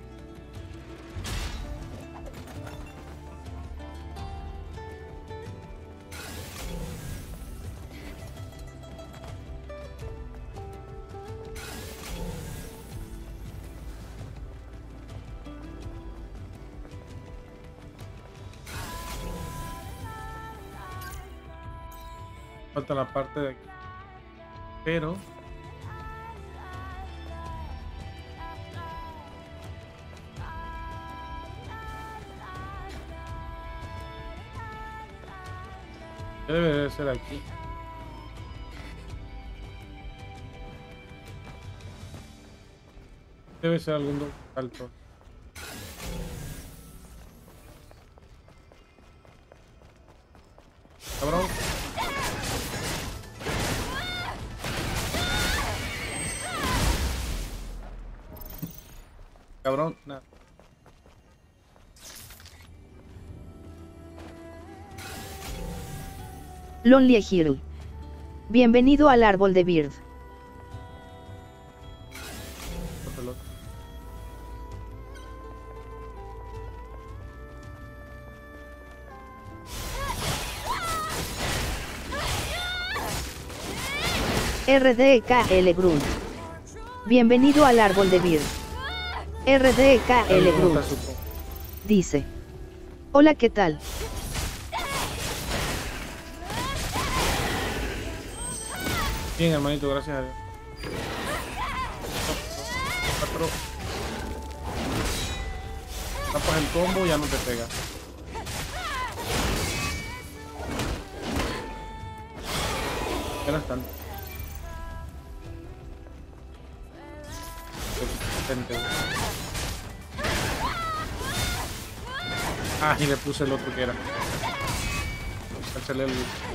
Falta la parte de aquí, pero ¿qué debe de ser aquí? Debe ser algún salto. Cabrón. Cabrón, nada. Lonely Hill. Bienvenido al árbol de Bird. R D K L Grunt. Bienvenido al árbol de Bird. R D K L Grunt dice: hola, ¿qué tal? Bien, hermanito, gracias a Dios. Cuatro. Tapas el combo, ya no te pega. Ya están. Ah, y le puse el otro que era. Cancelé el...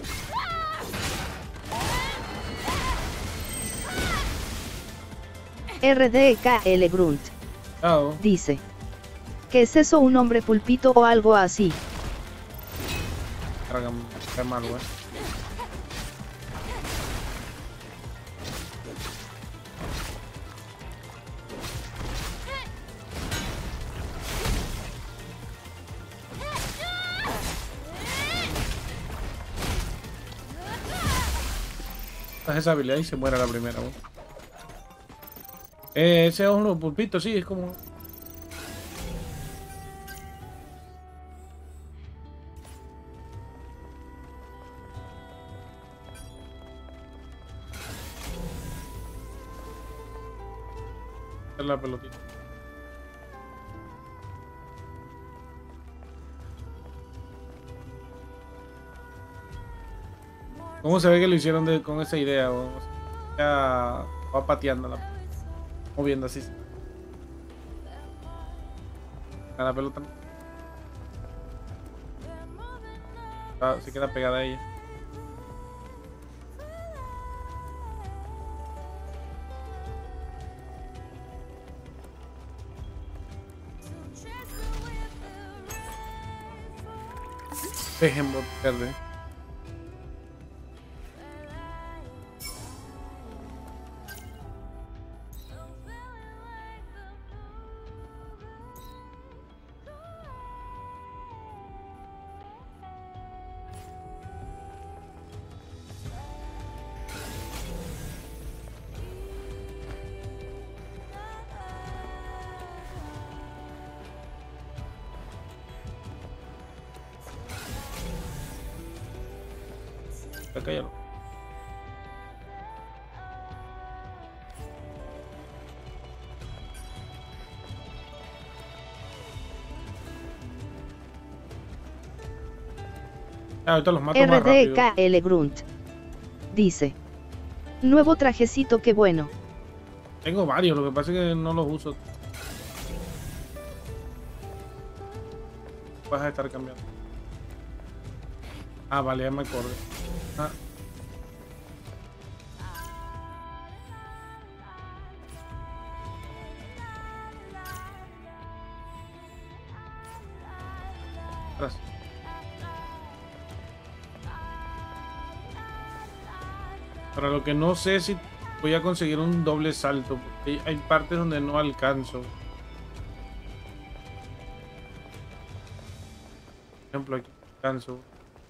R D K L Grunt oh. dice: ¿qué es eso, un hombre pulpito o algo así? Carga, qué malo, eh. Haz esa habilidad y se muere la primera, ¿no? Eh, ese es un pulpito, sí, es como... la pelotita. ¿Cómo se ve que lo hicieron de, con esa idea? O sea, va pateando, la, moviendo así. A la pelota. Ah, se queda pegada a ella. Ejemplo verde. Acá ya lo. Ah, ahorita los mato más R D rápido. K L Grunt dice: nuevo trajecito, qué bueno. Tengo varios, lo que pasa es que no los uso. Vas a estar cambiando. Ah, vale, ya me acordé. Ah. Gracias. Para lo que no sé si voy a conseguir un doble salto, porque hay partes donde no alcanzo. Por ejemplo, aquí alcanzo.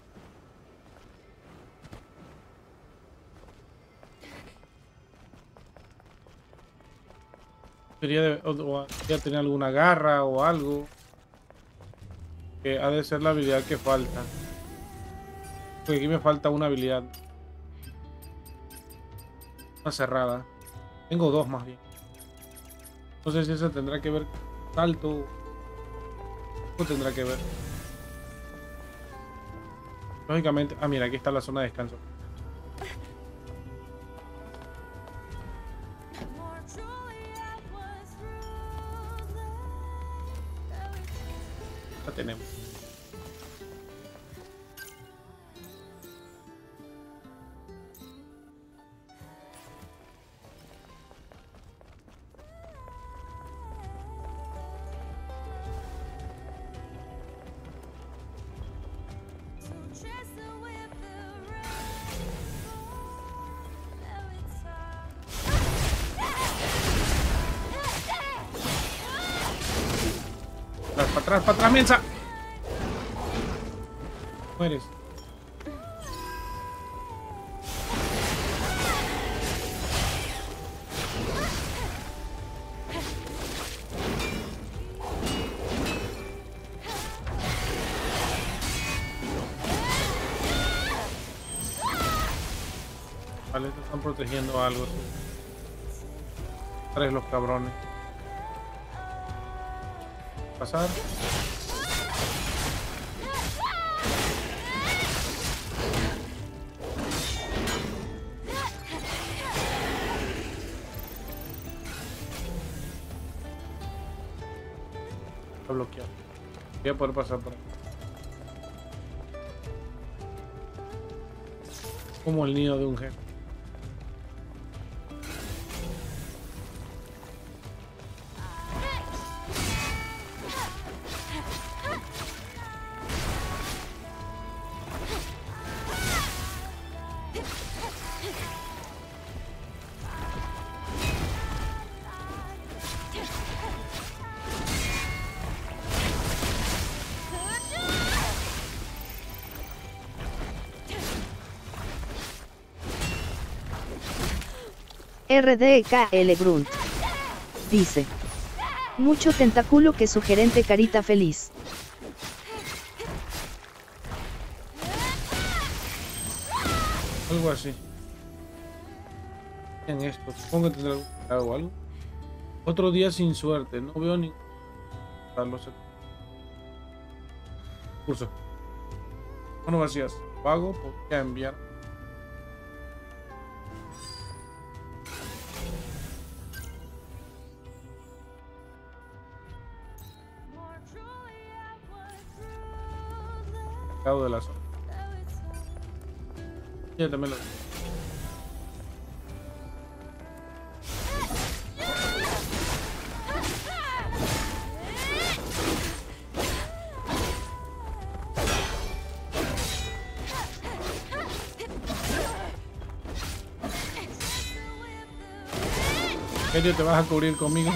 Sería de, o, o ya tener alguna garra o algo. Que ha de ser la habilidad que falta. Porque aquí me falta una habilidad. Una cerrada. Tengo dos más bien. No sé si eso tendrá que ver con salto. O tendrá que ver. Lógicamente. Ah, mira, aquí está la zona de descanso. La tenemos. Para atrás, para atrás, mensa. Mueres. Vale, te están protegiendo algo. Tres los cabrones. Pasar. Está bloqueado. Voy a poder pasar por ahí. Como el nido de un jefe. R D K L Grunt Dice. Mucho tentáculo que sugerente carita feliz. Algo así. En esto, supongo que tendrá algo o algo. Otro día sin suerte, no veo ni... Curso. Bueno, vacías. Pago, podría enviar. Mercado de la zona. Ya también lo... ¿En serio te vas a cubrir conmigo?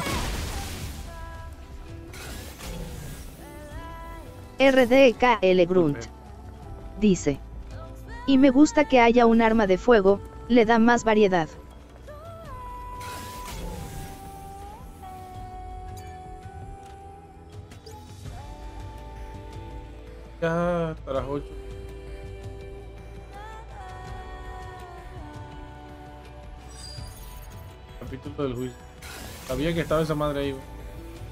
R D K L Grunt. Dice. Y me gusta que haya un arma de fuego, le da más variedad. Ya hasta las ocho. Capítulo del juicio. Sabía que estaba esa madre ahí. Güey.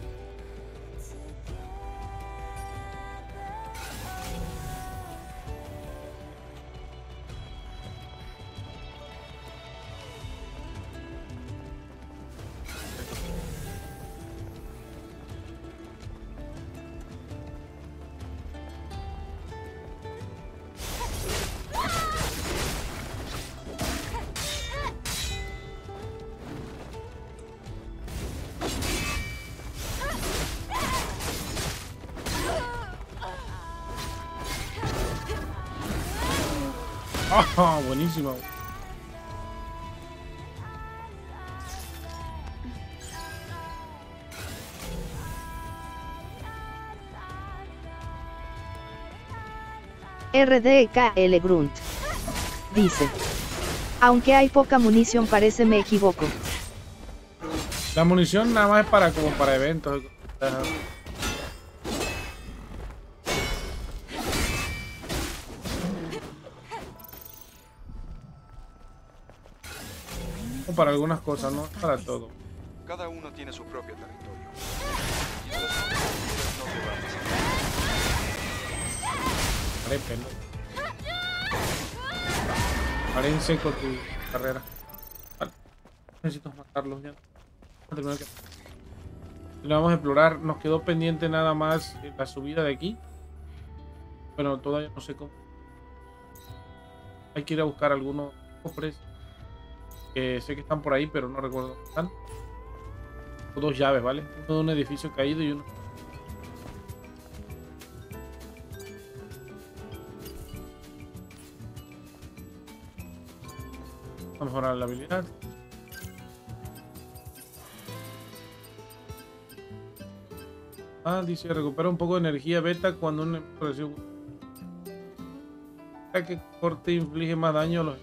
Ah, buenísimo. R D K L Grunt. Dice. Aunque hay poca munición parece me equivoco. La munición nada más es para como para eventos. O para algunas cosas, no para todo. Cada uno tiene su propio territorio. Y las fronteras no se van a separar. Haré pena. Haré en seco tu carrera. Vale. Necesito matarlos ya. Vamos que... Lo vamos a explorar. Nos quedó pendiente nada más la subida de aquí. Bueno, todavía no sé cómo. Hay que ir a buscar algunos cofres. Que sé que están por ahí, pero no recuerdo dónde están. Dos llaves, ¿vale? Uno de un edificio caído y uno... Vamos a mejorar la habilidad. Ah, dice, recupera un poco de energía beta cuando un recibe... que corte inflige más daño a los...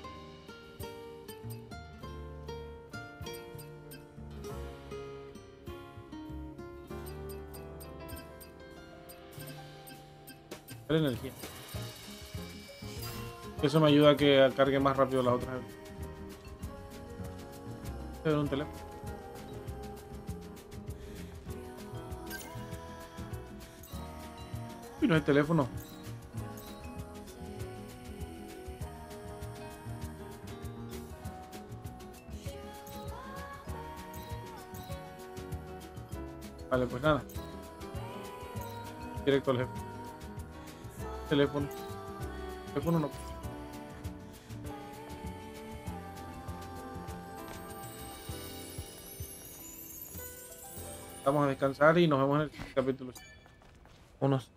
energía. Eso me ayuda a que cargue más rápido las otras. Voy a ver un teléfono. Uy, no hay teléfono. Vale, pues nada. Directo al jefe. Teléfono. Teléfono no. Vamos a descansar y nos vemos en el capítulo. Unos